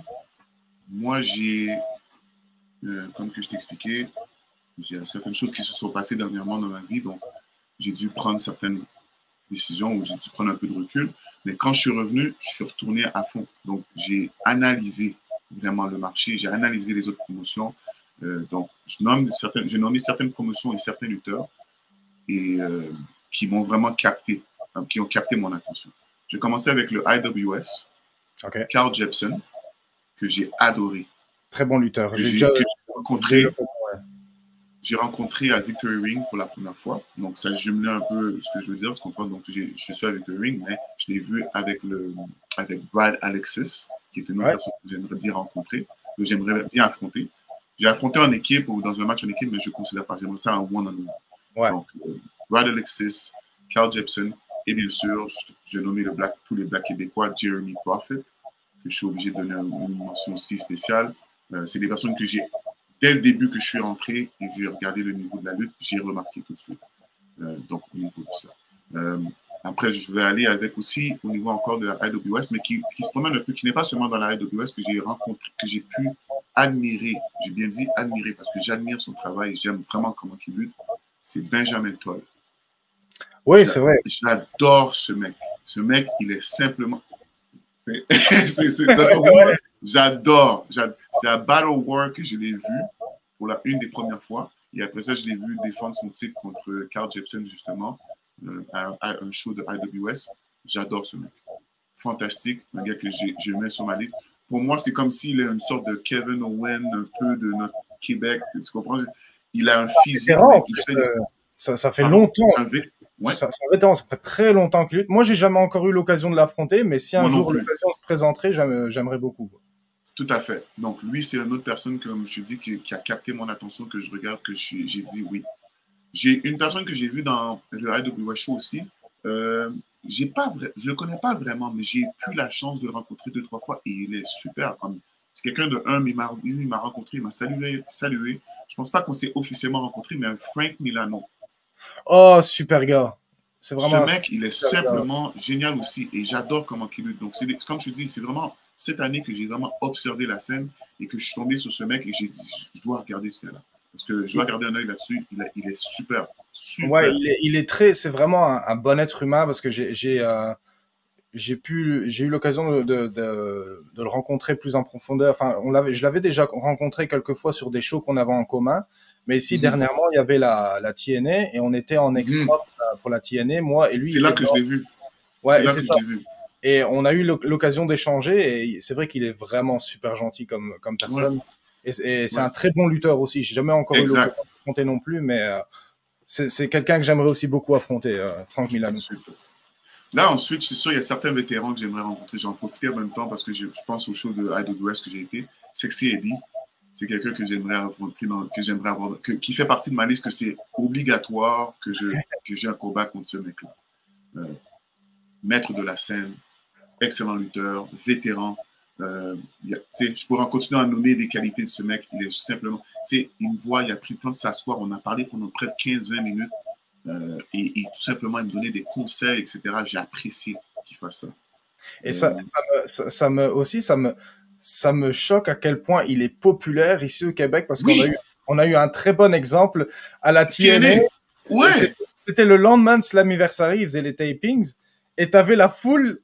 B: Moi, j'ai, euh, comme que je t'ai expliqué, j'ai certaines choses qui se sont passées dernièrement dans ma vie, donc j'ai dû prendre certaines décisions où j'ai dû prendre un peu de recul. Mais quand je suis revenu, je suis retourné à fond. Donc, j'ai analysé vraiment le marché, j'ai analysé les autres promotions. Euh, donc, je nomme certaines, j'ai nommé certaines promotions et certains lutteurs et euh, qui m'ont vraiment capté, hein, qui ont capté mon attention. J'ai commencé avec le I W S,
A: Ok.
B: Carl Jepsen, que j'ai adoré,
A: Très bon lutteur.
B: que
A: J'ai
B: j'ai
A: déjà,
B: que j'ai
A: j'ai eu
B: rencontré,
A: l'occasion, ouais.
B: j'ai rencontré à Victory Ring pour la première fois. Donc, ça jumelait un peu ce que je veux dire, tu comprends? Donc, je suis à Victory Ring, mais je l'ai vu avec, le, avec Brad Alexis, qui est une autre
A: Ouais.
B: personne que j'aimerais bien rencontrer, que j'aimerais bien affronter. J'ai affronté en équipe ou dans un match en équipe, mais je ne considère pas. J'aimerais ça en one-on-one.
A: Ouais.
B: Donc, euh, Brad Alexis, Carl Jepsen, et bien sûr, j'ai nommé le Black, tous les Blacks québécois, Jeremy Prophet, que je suis obligé de donner une mention aussi spéciale. Euh, c'est des personnes que j'ai, dès le début que je suis rentré et que j'ai regardé le niveau de la lutte, j'ai remarqué tout de suite. Euh, donc, au niveau de ça. Euh, après, je vais aller avec aussi au niveau encore de la I W S, mais qui, qui se promène un peu, qui n'est pas seulement dans la I W S, que j'ai rencontré, que j'ai pu admirer. J'ai bien dit admirer parce que j'admire son travail, j'aime vraiment comment il lutte. C'est Benjamin Toll.
A: Oui, c'est vrai.
B: J'adore ce mec. Ce mec, il est simplement. c'est, c'est, ça sent bon, là. J'adore. C'est à Battle War que je l'ai vu pour la une des premières fois. Et après ça, je l'ai vu défendre son titre contre Carl Jepsen, justement, euh, à, à un show de I W S. J'adore ce mec. Fantastique. Un gars que j'ai, je mets sur ma liste. Pour moi, c'est comme s'il est une sorte de Kevin Owen, un peu de notre Québec. Tu comprends? Il a un physique,
A: Vétéran, en
B: mais il
A: plus,
B: fait des.
A: euh, ça, ça fait
B: Pardon?
A: longtemps.
B: C'est un vé... Ouais,
A: Ça, ça, fait, ça fait très longtemps qu'il lutte. Moi, j'ai jamais encore eu l'occasion de l'affronter, mais si un
B: moi non
A: jour
B: plus.
A: l'occasion se présenterait, j'aimerais beaucoup.
B: Tout à fait. Donc, lui, c'est une autre personne, comme je te dis, qui, qui a capté mon attention, que je regarde, que j'ai dit oui. J'ai une personne que j'ai vue dans le I W S Show aussi. Euh, j'ai pas vrai, je ne le connais pas vraiment, mais j'ai eu la chance de le rencontrer deux, trois fois et il est super. C'est quelqu'un de un, il m'a rencontré, il m'a salué, salué. Je pense pas qu'on s'est officiellement rencontré, mais un Frank Milano.
A: Oh, super gars. C'est
B: Ce
A: vraiment un
B: mec, il est
A: super gars.
B: simplement génial aussi et j'adore comment il lutte. Donc, c'est comme je te dis, c'est vraiment cette année que j'ai vraiment observé la scène et que je suis tombé sur ce mec et j'ai dit, je dois regarder ce gars-là. Parce que je dois garder un œil là-dessus. Il, il, est super,
A: Ouais,
B: super.
A: il est, il est très, c'est vraiment un, un bon être humain parce que j'ai, j'ai, euh, j'ai pu, j'ai eu l'occasion de, de, de, de le rencontrer plus en profondeur. Enfin, on l'avait, je l'avais déjà rencontré quelques fois sur des shows qu'on avait en commun. Mais ici,
B: Mm -hmm.
A: dernièrement, il y avait la, la T N A et on était en extra
B: Mm -hmm.
A: pour la T N A, moi et lui,
B: C'est
A: il
B: là
A: était
B: que
A: dans...
B: je l'ai vu. C'est
A: Ouais, et
B: là
A: c'est
B: que je
A: ça.
B: l'ai vu.
A: Et on a eu l'occasion d'échanger et c'est vrai qu'il est vraiment super gentil comme, comme
B: Ouais.
A: personne. Et, et c'est
B: Ouais.
A: un très bon lutteur aussi. J'ai jamais encore eu l'occasion
B: Exact.
A: d'affronter non plus, mais euh, c'est quelqu'un que j'aimerais aussi beaucoup affronter, euh, Frank Milano.
B: Super. Là, ensuite, c'est sûr, il y a certains vétérans que j'aimerais rencontrer. J'en profite en même temps parce que je, je pense au show de I W S que j'ai été. Sexy Eddie, c'est quelqu'un que j'aimerais rencontrer, dans, que j'aimerais avoir, que, qui fait partie de ma liste, que c'est obligatoire que je que j'ai un combat contre ce mec-là. Euh, maître de la scène, excellent lutteur, vétéran. Euh, a, je pourrais continuer à nommer des qualités de ce mec. Il est simplement, il me voit, il a pris le temps de s'asseoir. On a parlé pendant près de quinze à vingt minutes. Euh, et, et, tout simplement, il me donnait des conseils, et cetera. J'ai apprécié qu'il fasse ça.
A: Et ça, euh, ça, me, ça, ça me aussi, ça me, ça me choque à quel point il est populaire ici au Québec parce qu'on
B: oui.
A: a eu, on a eu un très bon exemple à la T N A.
B: Ouais.
A: C'était le lendemain de Slammiversary, ils faisaient les tapings et t'avais la foule.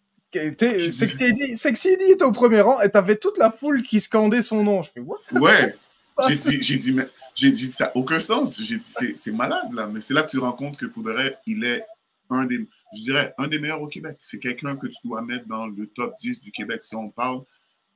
A: Sexy Eddie, Sexy Eddie était au premier rang et t'avais toute la foule qui scandait son nom. Je fais what?
B: Ouais. J'ai dit, j'ai dit, mais j'ai dit ça n'a aucun sens. J'ai dit c'est malade là, mais c'est là que tu te rends compte que pour de vrai, il est un des, je dirais, un des meilleurs au Québec. C'est quelqu'un que tu dois mettre dans le top dix du Québec si on parle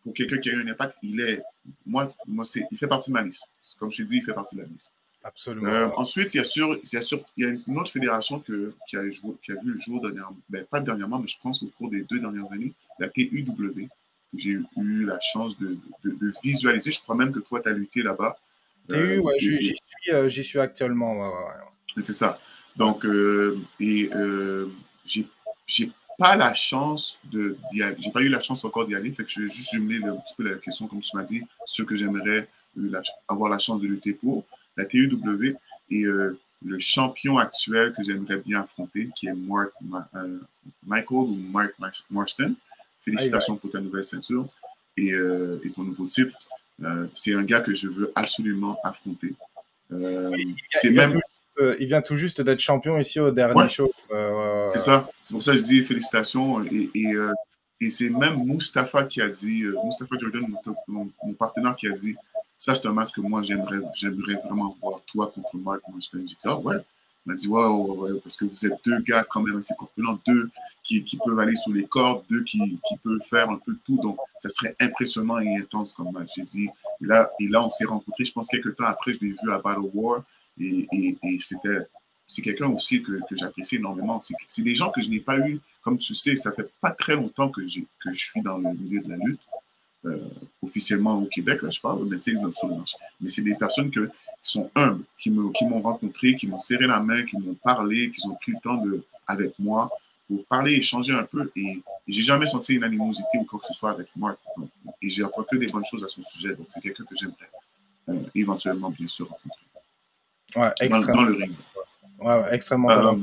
B: pour quelqu'un qui a eu un impact, il est, moi, moi c'est, il fait partie de ma liste. Comme je te dis, il fait partie de la liste.
A: Absolument.
B: Euh, ensuite, il y a sur, il y a sur, il y a une autre fédération que, qui, a joué, qui a vu le jour dernièrement, ben, pas dernièrement, mais je pense au cours des deux dernières années, la T U W, que j'ai eu la chance de, de, de visualiser. Je crois même que toi, tu as lutté là-bas.
A: T U, euh, ouais, j'y suis, euh, j'y suis actuellement. Ouais, ouais.
B: C'est ça. Donc, euh, et euh, j'ai, j'ai pas la chance de, d'y aller. J'ai pas eu la chance encore d'y aller. Fait que je vais juste jumeler un petit peu la question, comme tu m'as dit, ceux que j'aimerais la, avoir la chance de lutter pour. La T U W et euh, le champion actuel que j'aimerais bien affronter, qui est Mark, Ma, euh, Michael ou Mark Marston. Félicitations ah, pour ta nouvelle ceinture et, euh, et ton nouveau titre. Euh, c'est un gars que je veux absolument affronter. Euh,
A: oui,
B: c'est
A: il,
B: même.
A: vient tout, euh, il vient tout juste d'être champion ici au dernier
B: ouais.
A: show. Euh,
B: c'est ça. C'est pour ça que je dis félicitations. Et, et, euh, et c'est même Mustafa qui a dit, euh, Mustafa Jordan, mon, mon partenaire, qui a dit ça, c'est un match que moi, j'aimerais, j'aimerais vraiment voir toi contre Mark Marston. J'ai dit, ah ouais. Il m'a dit, ouais, ouais, ouais, parce que vous êtes deux gars quand même assez corpulents, deux qui, qui peuvent aller sous les cordes, deux qui, qui peuvent faire un peu tout. Donc, ça serait impressionnant et intense comme match. J'ai dit, et là, et là on s'est rencontrés, je pense, quelques temps après, je l'ai vu à Battle War. Et, et, et c'était, c'est quelqu'un aussi que, que j'apprécie énormément. C'est, c'est des gens que je n'ai pas eu, comme tu sais, ça fait pas très longtemps que, j'ai, que je suis dans le milieu de la lutte. Euh, officiellement au Québec, là, je parle, mais, mais c'est des personnes que, qui sont humbles, qui, me, qui m'ont rencontré, qui m'ont serré la main, qui m'ont parlé, qui ont pris le temps de, avec moi pour parler, échanger un peu. Et, et j'ai jamais senti une animosité ou quoi que ce soit avec Mark. Donc, et j'ai appris que des bonnes choses à son sujet. Donc, c'est quelqu'un que j'aimerais euh, éventuellement, bien sûr, rencontrer.
A: Ouais,
B: extrêmement. Dans, dans le ring.
A: Ouais, ouais, extrêmement
B: euh,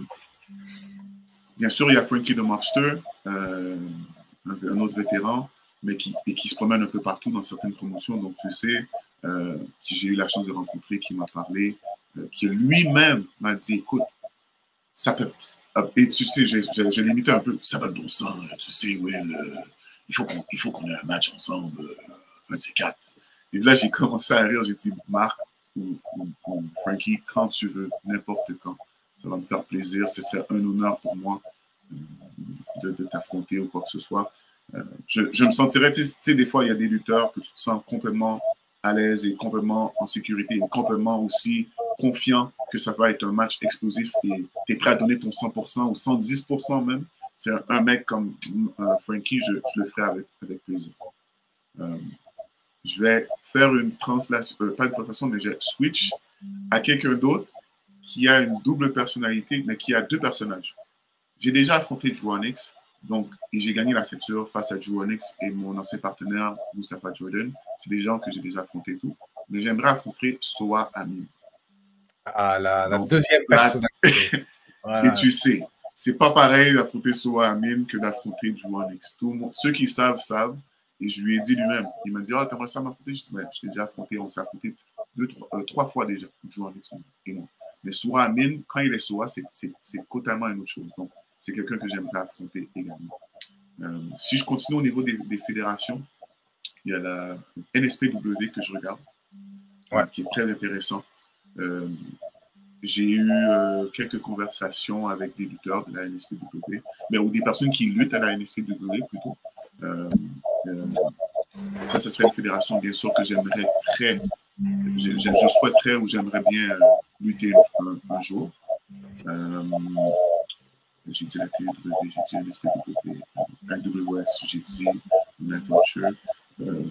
B: bien sûr, il y a Frankie the Mobster, euh, un, un autre vétéran, mais qui, et qui se promène un peu partout dans certaines promotions. Donc, tu sais, euh, qui j'ai eu la chance de rencontrer, qui m'a parlé, euh, qui lui-même m'a dit, écoute, ça peut... Et tu sais, je, je, je l'ai imité un peu, ça va de bon sens, tu sais, Will, euh, il faut qu'on, il faut qu'on ait un match ensemble, euh, un de ces quatre. Et là, j'ai commencé à rire, j'ai dit, Marc ou, ou, ou Frankie, quand tu veux, n'importe quand, ça va me faire plaisir, ce serait un honneur pour moi euh, de, de t'affronter ou quoi que ce soit. Euh, je, je me sentirais, tu sais, des fois, il y a des lutteurs que tu te sens complètement à l'aise et complètement en sécurité et complètement aussi confiant que ça va être un match explosif et tu es prêt à donner ton cent pour cent ou cent dix pour cent même. C'est un, un mec comme euh, Frankie, je, je le ferai avec, avec plaisir. Euh, je vais faire une translation, euh, pas une translation, mais je switch à quelqu'un d'autre qui a une double personnalité, mais qui a deux personnages. J'ai déjà affronté Drew Onyx, donc, et j'ai gagné la ceinture face à Drew Onyx et mon ancien partenaire, Mustafa Jordan. C'est des gens que j'ai déjà affrontés tout. Mais j'aimerais affronter Soa Amin.
A: Ah, la, la donc, deuxième personnalité.
B: Voilà. Et tu sais, c'est pas pareil d'affronter Soa Amin que d'affronter Drew Onyx. Tout le monde, ceux qui savent, savent. Et je lui ai dit lui-même. Il m'a dit, ah, oh, t'aimerais ça m'affronter? Je dis, ouais, je t'ai déjà affronté. On s'est affronté deux, trois, euh, trois fois déjà, Drew Onyx et moi. Mais Soa Amin, quand il est Soa, c'est, c'est, c'est totalement une autre chose. Donc, c'est quelqu'un que j'aimerais affronter également. Euh, si je continue au niveau des, des fédérations, il y a la N S P W que je regarde, ouais. euh, qui est très intéressant. Euh, j'ai eu euh, quelques conversations avec des lutteurs de la N S P W, mais ou des personnes qui luttent à la N S P W plutôt. Euh, euh, ça, ce serait une fédération, bien sûr, que j'aimerais très, je, je, je souhaiterais ou j'aimerais bien euh, lutter un, un jour. Euh, j'ai dit la T W, j'ai dit N S P W, A W S, j'ai dit Network. Euh,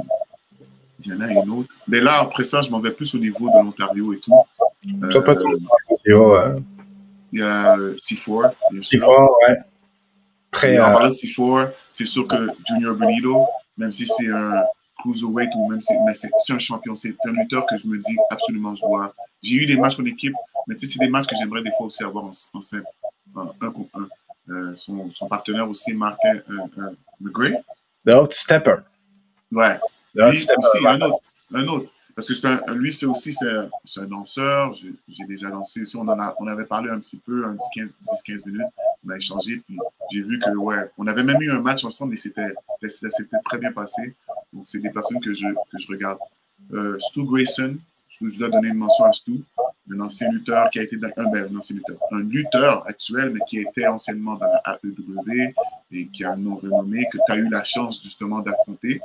B: il y en a une autre. Mais là, après ça, je m'en vais plus au niveau de l'Ontario et tout.
A: Ça peut être
B: il y a C quatre, bien sûr.
A: C quatre, ouais. Très.
B: Et en parlant de C quatre, c'est sûr que Junior Benito, même si c'est un cruiserweight ou même si mais c'est, c'est un champion, c'est un lutteur que je me dis absolument je dois. J'ai eu des matchs en équipe, mais tu sais, c'est des matchs que j'aimerais des fois aussi avoir en, en simple, un contre un. Euh, son, son partenaire aussi, Martin euh, euh, McGray.
A: The Outstepper.
B: Ouais.
A: The
B: lui
A: Outstepper,
B: aussi,
A: ouais.
B: un autre. Un autre. Parce que c'est un, lui, c'est aussi c'est un, c'est un danseur. J'ai, j'ai déjà dansé aussi. On, en a, on avait parlé un petit peu, un dix à quinze minutes. On a échangé. Puis j'ai vu que, ouais, on avait même eu un match ensemble et c'était, c'était, ça s'était très bien passé. Donc, c'est des personnes que je, que je regarde. Euh, Stu Grayson, je, je dois donner une mention à Stu. Un ancien lutteur qui a été dans, un, ben, un ancien lutteur, un lutteur actuel, mais qui était anciennement dans la A E W et qui a un nom renommé, que tu as eu la chance justement d'affronter.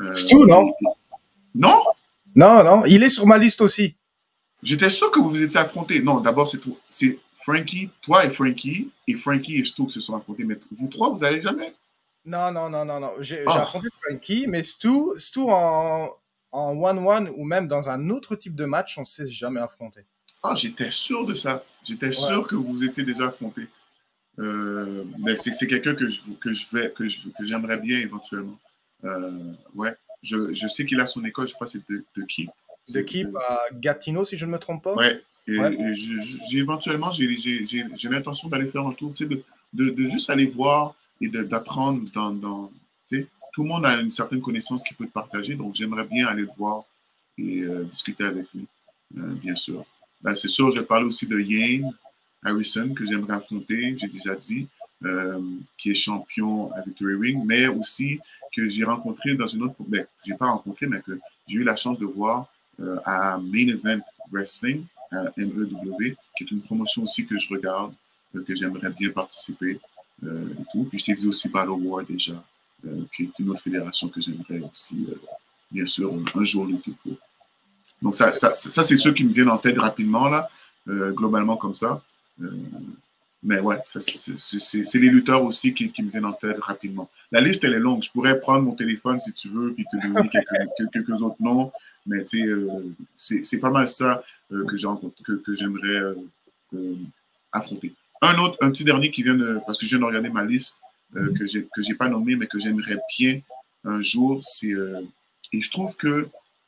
B: Euh,
A: Stu, non?
B: et, et... Non?
A: Non, non, il est sur ma liste aussi.
B: J'étais sûr que vous vous étiez affrontés. Non, d'abord, c'est toi. C'est Frankie, toi et Frankie, et Frankie et Stu qui se sont affrontés. Mais vous trois, vous n'avez jamais?
A: Non, non, non, non, non. J'ai
B: Oh.
A: affronté Frankie, mais Stu, Stu en en one-one ou même dans un autre type de match, on ne s'est jamais affronté.
B: Ah, j'étais sûr de ça. J'étais
A: Ouais.
B: sûr que vous vous étiez déjà affrontés. Euh, mais c'est quelqu'un que je que je vais que je que j'aimerais bien éventuellement. Euh, ouais. Je, je sais qu'il a son école. Je crois que c'est de, de qui?
A: De qui? À Gatineau, si je ne me trompe pas.
B: Ouais. Et,
A: ouais.
B: et je, je, éventuellement, j'ai l'intention d'aller faire un tour, tu sais, de, de, de juste aller voir et d'apprendre dans, dans tu sais, tout le monde a une certaine connaissance qu'il peut te partager, donc j'aimerais bien aller le voir et euh, discuter avec lui, euh, bien sûr. Ben, c'est sûr, je parle aussi de Yane Harrison, que j'aimerais affronter, j'ai déjà dit, euh, qui est champion à Victory Ring, mais aussi que j'ai rencontré dans une autre... Ben, j'ai pas rencontré, mais que j'ai eu la chance de voir euh, à Main Event Wrestling, à M E W, qui est une promotion aussi que je regarde, euh, que j'aimerais bien participer euh, et tout. Puis je t'ai dit aussi Battle War déjà, euh, qui est une autre fédération que j'aimerais aussi, euh, bien sûr, un, un jour lutter pour. Donc ça, ça, ça c'est ceux qui me viennent en tête rapidement, là, euh, globalement comme ça. Euh, mais ouais, c'est les lutteurs aussi qui, qui me viennent en tête rapidement. La liste, elle est longue. Je pourrais prendre mon téléphone si tu veux, puis te donner quelques, quelques autres noms. Mais tu sais, euh, c'est pas mal ça euh, que j'aimerais que, que euh, euh, affronter. Un autre, un petit dernier qui vient de, parce que je viens de regarder ma liste, euh, que j'ai que j'ai pas nommé, mais que j'aimerais bien un jour, c'est euh, et je trouve que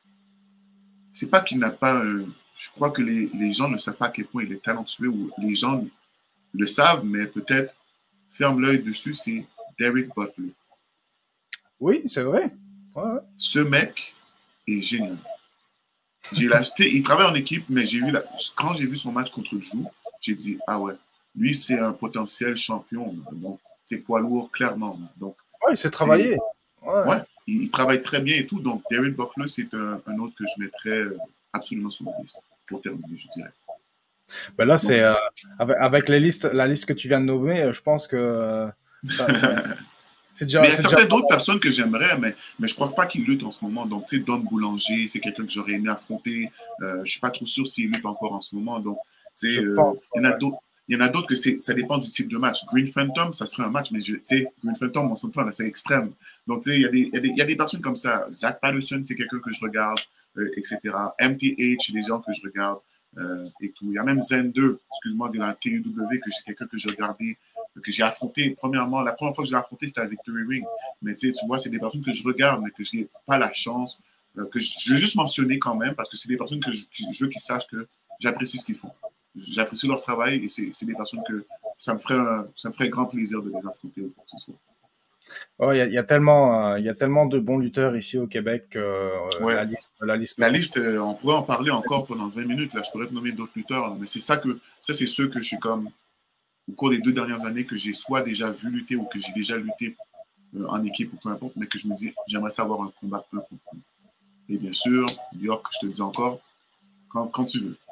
B: c'est pas qu'il n'a pas, euh, je crois que les, les gens ne savent pas à quel point il est talentueux ou les gens le savent, mais peut-être ferme l'œil dessus, c'est Derek Butler.
A: Oui, c'est vrai. Ouais, ouais.
B: Ce mec est génial. J'ai acheté, il travaille en équipe, mais j'ai eu la, quand j'ai vu son match contre le Jou, j'ai dit ah ouais, lui c'est un potentiel champion, donc c'est poids lourd clairement. Donc
A: ouais, il s'est travaillé.
B: Ouais, ouais il, il, travaille très bien et tout. Donc Derek Butler c'est un, un, autre que je mettrais absolument sur ma liste pour terminer, je dirais.
A: Ben là, c'est euh, avec, avec les listes, la liste que tu viens de nommer, je pense que euh, ça, ça c'est déjà.
B: Mais il y a certaines d'autres
A: déjà...
B: personnes que j'aimerais, mais, mais je ne crois pas qu'ils luttent en ce moment. Donc, tu sais, Don Boulanger, c'est quelqu'un que j'aurais aimé affronter. Euh, je ne suis pas trop sûr s'il lutte encore en ce moment. Donc, tu sais, euh, il y en a d'autres. Il y en a d'autres que ça dépend du type de match. Green Phantom, ça serait un match, mais tu sais, Green Phantom, on s'entend, c'est extrême. Donc, tu sais, il y, y, y a des personnes comme ça. Zach Patterson, c'est quelqu'un que je regarde, euh, et cetera. M T H, c'est des gens que je regarde, euh, et tout. Il y a même Zen deux, excuse-moi, de la T U W, que c'est quelqu'un que je regardais, que j'ai affronté. Premièrement, la première fois que j'ai affronté, c'était à Victory Ring. Mais tu sais, tu vois, c'est des personnes que je regarde, mais que je n'ai pas la chance, euh, que je, je veux juste mentionner quand même, parce que c'est des personnes que je, je veux qu'ils sachent que j'apprécie ce qu'ils font. J'apprécie leur travail et c'est des personnes que ça me ferait un, ça me ferait grand plaisir de les affronter au cours de ce soir.
A: Oh, il y, y a tellement, il euh, y a tellement de bons lutteurs ici au Québec que euh,
B: ouais.
A: la liste, la liste.
B: La liste, euh, on pourrait en parler encore pendant vingt minutes. Là, je pourrais te nommer d'autres lutteurs, là, mais c'est ça que, ça c'est ceux que je suis comme au cours des deux dernières années que j'ai soit déjà vu lutter ou que j'ai déjà lutté euh, en équipe ou peu importe, mais que je me dis j'aimerais savoir un combat un contre un. Et bien sûr, York, je te le dis encore, quand, quand tu veux.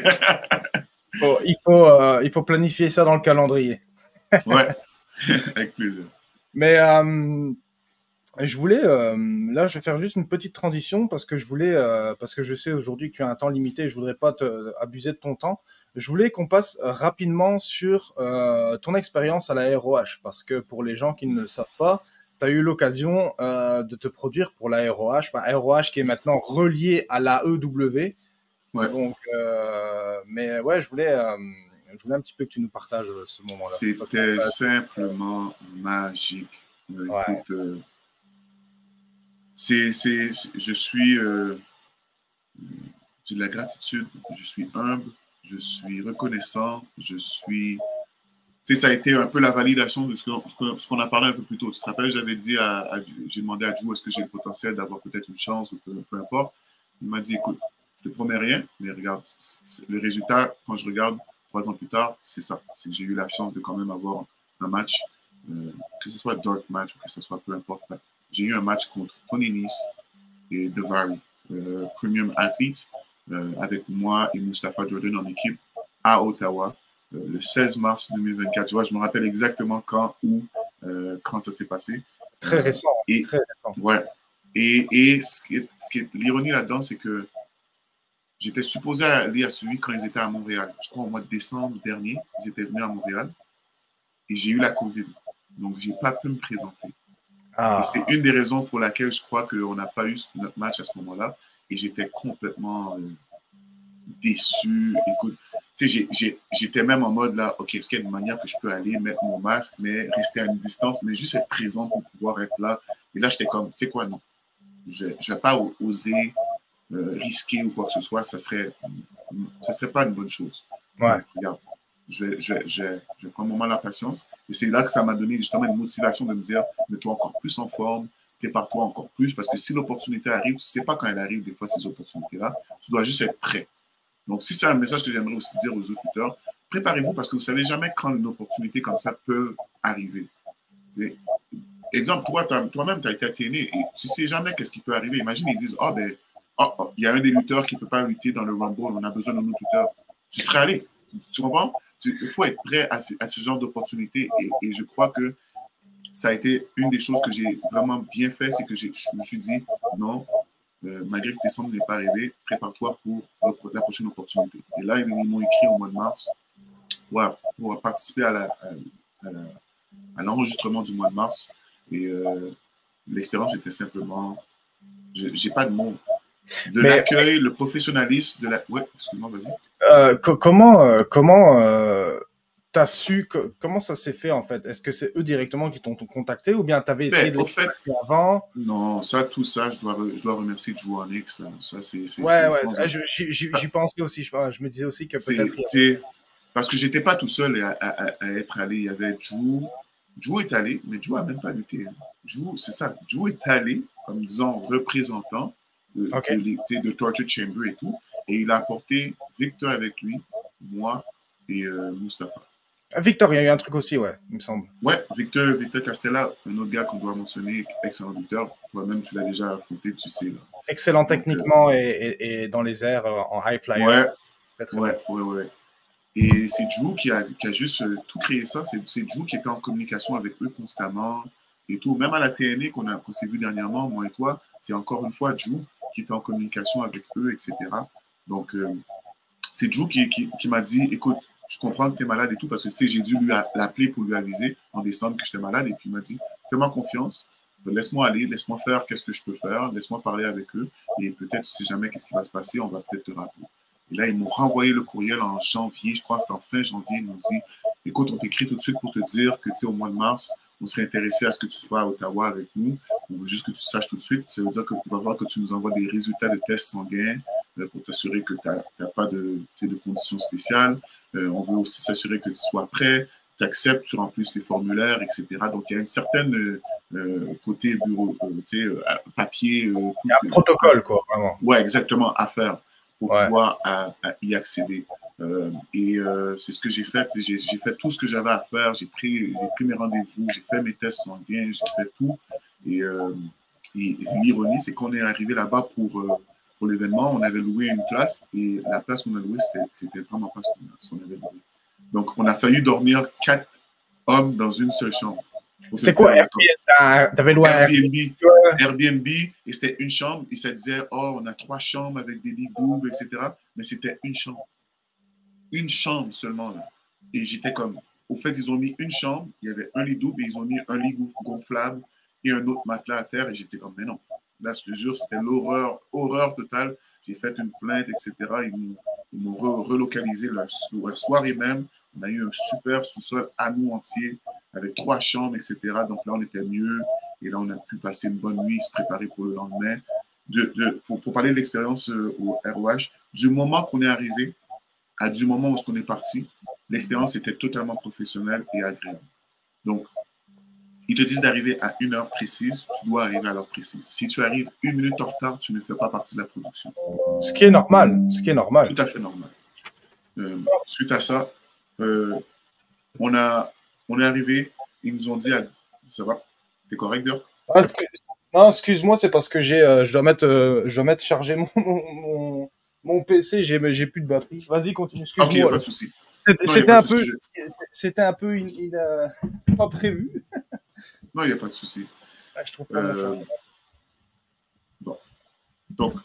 A: Oh, il, faut, euh, il faut planifier ça dans le calendrier.
B: Ouais, avec plaisir.
A: Mais euh, je voulais, euh, là, je vais faire juste une petite transition parce que je voulais, euh, parce que je sais aujourd'hui que tu as un temps limité, je voudrais pas te abuser de ton temps. Je voulais qu'on passe rapidement sur euh, ton expérience à la R O H parce que pour les gens qui ne le savent pas, tu as eu l'occasion euh, de te produire pour la R O H, enfin R O H qui est maintenant reliée à l'A E W.
B: Ouais.
A: Donc, euh, mais ouais, je voulais, euh, je voulais un petit peu que tu nous partages ce moment-là.
B: C'était simplement magique. Euh,
A: ouais.
B: Écoute, euh, c'est, c'est, je suis, euh, j'ai de la gratitude, je suis humble, je suis reconnaissant, je suis, tu sais, ça a été un peu la validation de ce qu'on ce qu'on a parlé un peu plus tôt. Tu te rappelles, j'avais dit à, à j'ai demandé à Joe est-ce que j'ai le potentiel d'avoir peut-être une chance ou peu, peu importe. Il m'a dit écoute, je te promets rien, mais regarde, le résultat, quand je regarde trois ans plus tard, c'est ça. C'est que j'ai eu la chance de quand même avoir un match, euh, que ce soit dark match ou que ce soit peu importe. J'ai eu un match contre Tony Nese et Devari, euh, Premium Athlete, euh, avec moi et Mustafa Jordan en équipe à Ottawa, euh, le seize mars deux mille vingt-quatre. Tu vois, je me rappelle exactement quand, où, euh, quand ça s'est passé.
A: Très récent.
B: Et,
A: très récent.
B: Ouais. Et, et ce qui est, ce qui est l'ironie là-dedans, c'est que j'étais supposé aller à celui quand ils étaient à Montréal. Je crois au mois de décembre dernier, ils étaient venus à Montréal et j'ai eu la COVID. Donc, je n'ai pas pu me présenter. Ah. Et c'est une des raisons pour laquelle je crois qu'on n'a pas eu notre match à ce moment-là. Et j'étais complètement euh, déçu. Écoute, tu sais, j'étais même en mode là, OK, est-ce qu'il y a une manière que je peux aller mettre mon masque, mais rester à une distance, mais juste être présent pour pouvoir être là. Et là, j'étais comme, tu sais quoi, non. Je ne vais pas oser euh, risquer ou quoi que ce soit. Ça serait, ça serait pas une bonne chose.
A: Ouais.
B: Donc, regarde, je, je, je, je prends un moment la patience. Et c'est là que ça m'a donné justement une motivation de me dire, mets-toi encore plus en forme, prépare-toi encore plus, parce que si l'opportunité arrive, tu ne sais pas quand elle arrive, des fois, ces opportunités-là, tu dois juste être prêt. Donc, si c'est un message que j'aimerais aussi dire aux auditeurs, préparez-vous parce que vous ne savez jamais quand une opportunité comme ça peut arriver. C'est, exemple, toi, toi-même, tu as été atteigné et tu ne sais jamais qu'est-ce qui peut arriver. Imagine, ils disent, ah, oh, ben, oh, oh, il y a un des lutteurs qui ne peut pas lutter dans le Rumble, on a besoin de nos lutteurs. Tu serais allé. Tu, tu comprends? Il faut être prêt à ce, à ce genre d'opportunité et, et je crois que ça a été une des choses que j'ai vraiment bien fait, c'est que je me suis dit, non, euh, malgré que décembre n'est pas arrivé, prépare-toi pour la prochaine opportunité. Et là, ils, ils m'ont écrit au mois de mars pour, pour participer à, la, à, la, à l'enregistrement du mois de mars. Et euh, l'expérience était simplement, je n'ai pas de mots. De mais, l'accueil, le professionnalisme, de la... Ouais, excuse-moi, vas-y.
A: Euh, co- comment, euh, comment euh, t'as su, que, comment ça s'est fait en fait? Est-ce que c'est eux directement qui t'ont contacté ou bien t'avais essayé
B: ben,
A: de les
B: fait,
A: avant?
B: Non, ça, tout ça, je dois, je dois remercier Joe Onyx, là. Ça, c'est, c'est,
A: ouais,
B: c'est,
A: ouais, j'y pensais aussi, je, je me disais aussi que peut-être...
B: Parce que j'étais pas tout seul à, à, à, être allé, il y avait Joe, Joe est allé, mais Joe a même pas lutté. Joe, c'est ça, Joe est allé, comme disons, représentant de, okay. de, de Torture Chamber et tout, et il a apporté Victor avec lui, moi et euh, Mustafa.
A: Victor, il y a eu un truc aussi, ouais, il me semble.
B: Ouais, Victor, Victor Castella, un autre gars qu'on doit mentionner, excellent lutteur. Toi-même, tu l'as déjà affronté, tu sais. Là.
A: Excellent Donc, techniquement euh, et, et, et dans les airs, en high flyer.
B: Ouais,
A: très, très
B: ouais, ouais, ouais. Et c'est Drew qui a, qui a juste euh, tout créé ça. C'est, c'est Drew qui était en communication avec eux constamment et tout. Même à la T N A qu'on, a, qu'on s'est vu dernièrement, moi et toi, c'est encore une fois Drew qui était en communication avec eux, et cetera. Donc, euh, c'est Drew qui, qui, qui m'a dit, écoute, je comprends que tu es malade et tout, parce que tu sais, j'ai dû lui l'appeler pour lui aviser en décembre que j'étais malade. Et puis il m'a dit, fais-moi confiance, laisse-moi aller, laisse-moi faire qu'est-ce que je peux faire, laisse-moi parler avec eux. Et peut-être, tu sais jamais qu'est-ce qui va se passer, on va peut-être te rappeler. Et là, ils m'ont renvoyé le courriel en janvier, je crois que c'était en fin janvier. Ils m'ont dit, écoute, on t'écrit tout de suite pour te dire que, tu sais, au mois de mars, on serait intéressé à ce que tu sois à Ottawa avec nous. On veut juste que tu saches tout de suite. Ça veut dire qu'on va voir que tu nous envoies des résultats de tests sanguins euh, pour t'assurer que tu n'as pas de, de conditions spéciales. Euh, on veut aussi s'assurer que tu sois prêt, tu acceptes, tu remplisses les formulaires, et cetera. Donc, il y a une certaine euh, côté bureau, euh, tu sais, euh, papier. Euh,
A: il y a un protocole, quoi, vraiment.
B: Ouais, exactement, à faire pour ouais. pouvoir à, à y accéder. Euh, et euh, c'est ce que j'ai fait. J'ai, j'ai fait tout ce que j'avais à faire. J'ai pris, j'ai pris mes rendez-vous, j'ai fait mes tests sanguins, j'ai fait tout. Et, euh, et l'ironie, c'est qu'on est arrivé là-bas pour, euh, pour l'événement. On avait loué une place et la place qu'on a louée, c'était, c'était vraiment pas ce qu'on, ce qu'on avait loué. Donc, on a failli dormir quatre hommes dans une seule chambre.
A: C'était quoi Airbnb? T'avais loué
B: Airbnb, Airbnb, et c'était une chambre. Et ça disait, oh, on a trois chambres avec des lits doubles, et cetera. Mais c'était une chambre. Une chambre seulement, là. Et j'étais comme, au fait, ils ont mis une chambre, il y avait un lit double, et ils ont mis un lit gonflable et un autre matelas à terre. Et j'étais comme, mais non. Là, je te jure, c'était l'horreur, horreur totale. J'ai fait une plainte, et cetera. Ils m'ont, ils m'ont re- relocalisé la, la soirée même. On a eu un super sous-sol à nous entier, avec trois chambres, et cetera. Donc là, on était mieux. Et là, on a pu passer une bonne nuit, se préparer pour le lendemain. De, de, pour, pour parler de l'expérience euh, au R O H, du moment qu'on est arrivé à du moment où on est parti, l'expérience était totalement professionnelle et agréable. Donc, ils te disent d'arriver à une heure précise, tu dois arriver à l'heure précise. Si tu arrives une minute en retard, tu ne fais pas partie de la production.
A: Ce qui est normal. Ce qui est normal.
B: Tout à fait normal. Euh, suite à ça, euh, on, a, on est arrivé, ils nous ont dit, à... ça va, t'es correct, Dirk?
A: Ah, non, excuse-moi, c'est parce que j'ai, euh, je dois mettre, euh, je dois mettre charger mon, mon, mon P C, j'ai, j'ai plus de batterie. Vas-y, continue. Excuse-moi.
B: Ok, il n'y a pas de souci.
A: C'était, c'était un peu, c'était un peu une, une, euh, pas prévu.
B: Non, il n'y a pas de souci.
A: Ah, je trouve pas
B: euh, Donc,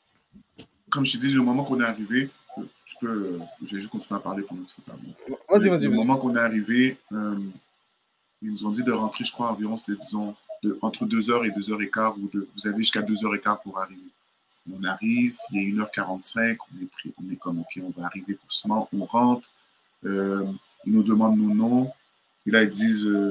B: comme je te dis, du moment qu'on est arrivé, tu peux, je vais juste continuer à parler pendant que tu fais ça.
A: Vas-y, vas-y.
B: Du
A: vas-y.
B: moment qu'on est arrivé, euh, ils nous ont dit de rentrer, je crois, environ, c'était, disons, de, entre deux heures et deux heures quinze, ou de, vous avez jusqu'à deux heures quinze pour arriver. On arrive, il est une heure quarante-cinq, on est, pris, on est comme, OK, on va arriver doucement, on rentre, euh, ils nous demandent nos noms, et là, ils disent, euh,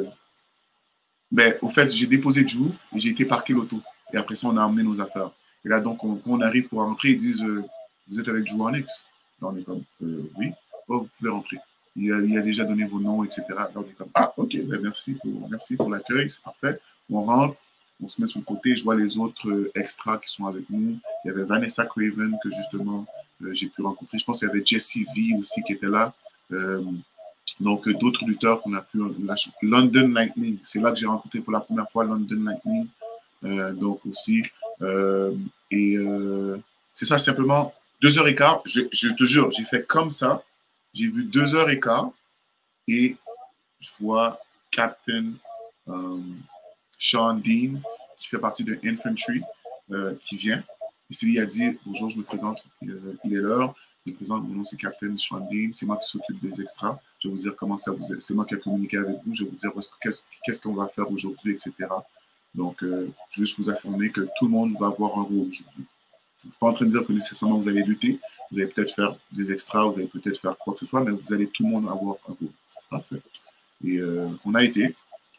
B: ben, au fait, j'ai déposé Drew et j'ai été parquer l'auto. Et après ça, on a emmené nos affaires. Et là, donc, on, quand on arrive pour rentrer, ils disent, euh, vous êtes avec Drew Onyx? Là, on est comme, euh, oui, oh, vous pouvez rentrer. Il a, il a déjà donné vos noms, et cetera. Là, on est comme, ah, OK, ben, merci pour, merci pour l'accueil, c'est parfait. On rentre, on se met sur le côté, je vois les autres euh, extras qui sont avec nous. Il y avait Vanessa Craven que justement euh, j'ai pu rencontrer. Je pense qu'il y avait Jessie V aussi qui était là. Euh, donc, euh, d'autres lutteurs qu'on a pu... La, London Lightning, c'est là que j'ai rencontré pour la première fois London Lightning. Euh, donc aussi. Euh, et euh, c'est ça, simplement deux heures et quart. Je, je te jure, j'ai fait comme ça. J'ai vu deux heures et quart et je vois Captain euh, Sean Dean, qui fait partie de Infantry, euh, qui vient. Et c'est lui qui a dit, bonjour, je me présente, euh, il est l'heure. Je me présente, mon nom c'est Captain Sean Dean, c'est moi qui s'occupe des extras. Je vais vous dire comment ça vous est. C'est moi qui ai communiqué avec vous. Je vais vous dire qu'est-ce qu'est-ce qu'on va faire aujourd'hui, et cetera. Donc, euh, juste vous affirmer que tout le monde va avoir un rôle aujourd'hui. Je ne suis pas en train de dire que nécessairement vous allez lutter. Vous allez peut-être faire des extras, vous allez peut-être faire quoi que ce soit, mais vous allez tout le monde avoir un rôle. Parfait. Et euh, on a été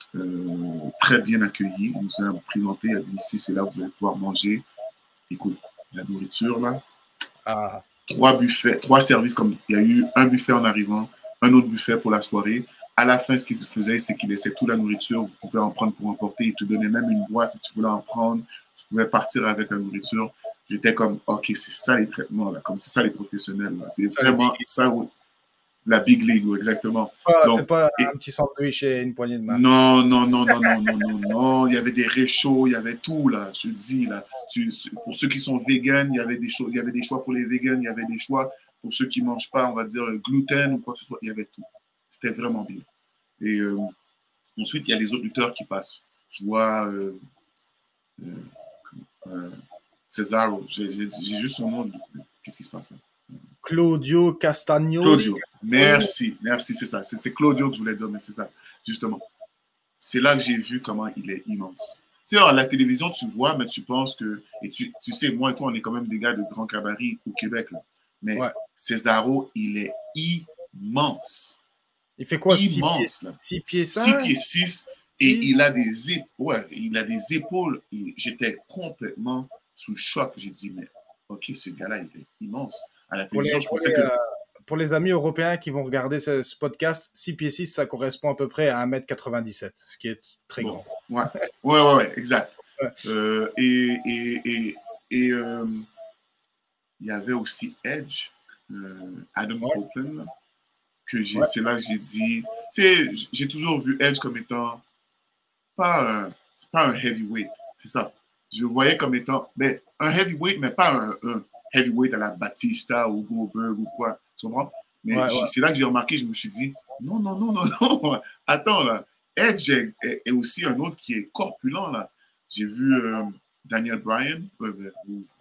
B: euh, très bien accueillis. On nous a présenté, il a dit ici, c'est là où vous allez pouvoir manger. Écoute, la nourriture, là. Ah. Trois buffets, trois services. Comme il y a eu un buffet en arrivant, un autre buffet pour la soirée. À la fin, ce qu'il faisait, c'est qu'il laissait toute la nourriture. Vous pouvez en prendre pour emporter. Il te donnait même une boîte si tu voulais en prendre. Tu pouvais partir avec la nourriture. J'étais comme, OK, c'est ça les traitements, là. Comme c'est ça les professionnels. C'est vraiment ça, la Big League, exactement.
A: C'est pas et, un petit sandwich et une poignée de main.
B: Non, non, non, non, non, non, non, non. Il y avait des réchauds, il y avait tout, là. Je te dis, là. Tu, pour ceux qui sont véganes, il y avait des choses, il y avait des choix pour les véganes, il y avait des choix pour ceux qui ne mangent pas, on va dire, gluten ou quoi que ce soit. Il y avait tout. C'était vraiment bien. Et euh, ensuite, il y a les autres lutteurs qui passent. Je vois euh, euh, euh, Cesaro, j'ai juste son nom. Qu'est-ce qui se passe là?
A: Claudio Castagnoli.
B: Claudio, merci, merci, c'est ça. C'est Claudio que je voulais dire, mais c'est ça, justement. C'est là que j'ai vu comment il est immense. Tu sais, à la télévision, tu vois, mais tu penses que... Et tu, tu sais, moi et toi, on est quand même des gars de grand cabaret au Québec, là. Mais ouais. Cesaro, il est immense.
A: Il fait quoi?
B: Immense, là.
A: six pieds
B: six pieds six. Et il a des épaules. Ouais, il a des épaules. J'étais complètement sous choc. J'ai dit, mais OK, ce gars-là, il est immense. À la télévision,
A: les,
B: je pensais
A: les,
B: que...
A: Euh, pour les amis européens qui vont regarder ce, ce podcast, six pieds six, ça correspond à peu près à un mètre quatre-vingt-dix-sept, ce qui est très bon. grand.
B: Ouais, ouais, ouais, ouais, exact. Ouais. Euh, et et, et, et euh, il y avait aussi Edge, euh, Adam ouais. Copeland, que j'ai, ouais. c'est là que j'ai dit... Tu sais, j'ai toujours vu Edge comme étant pas un, c'est pas un heavyweight, c'est ça. Je le voyais comme étant ben, un heavyweight, mais pas un, un heavyweight à la Batista ou Goldberg ou quoi. Tu comprends? Mais ouais, ouais. c'est là que j'ai remarqué, je me suis dit, non, non, non, non, non, attends, là. Edge est, est, est aussi un autre qui est corpulent, là. J'ai vu euh, Daniel Bryan, euh,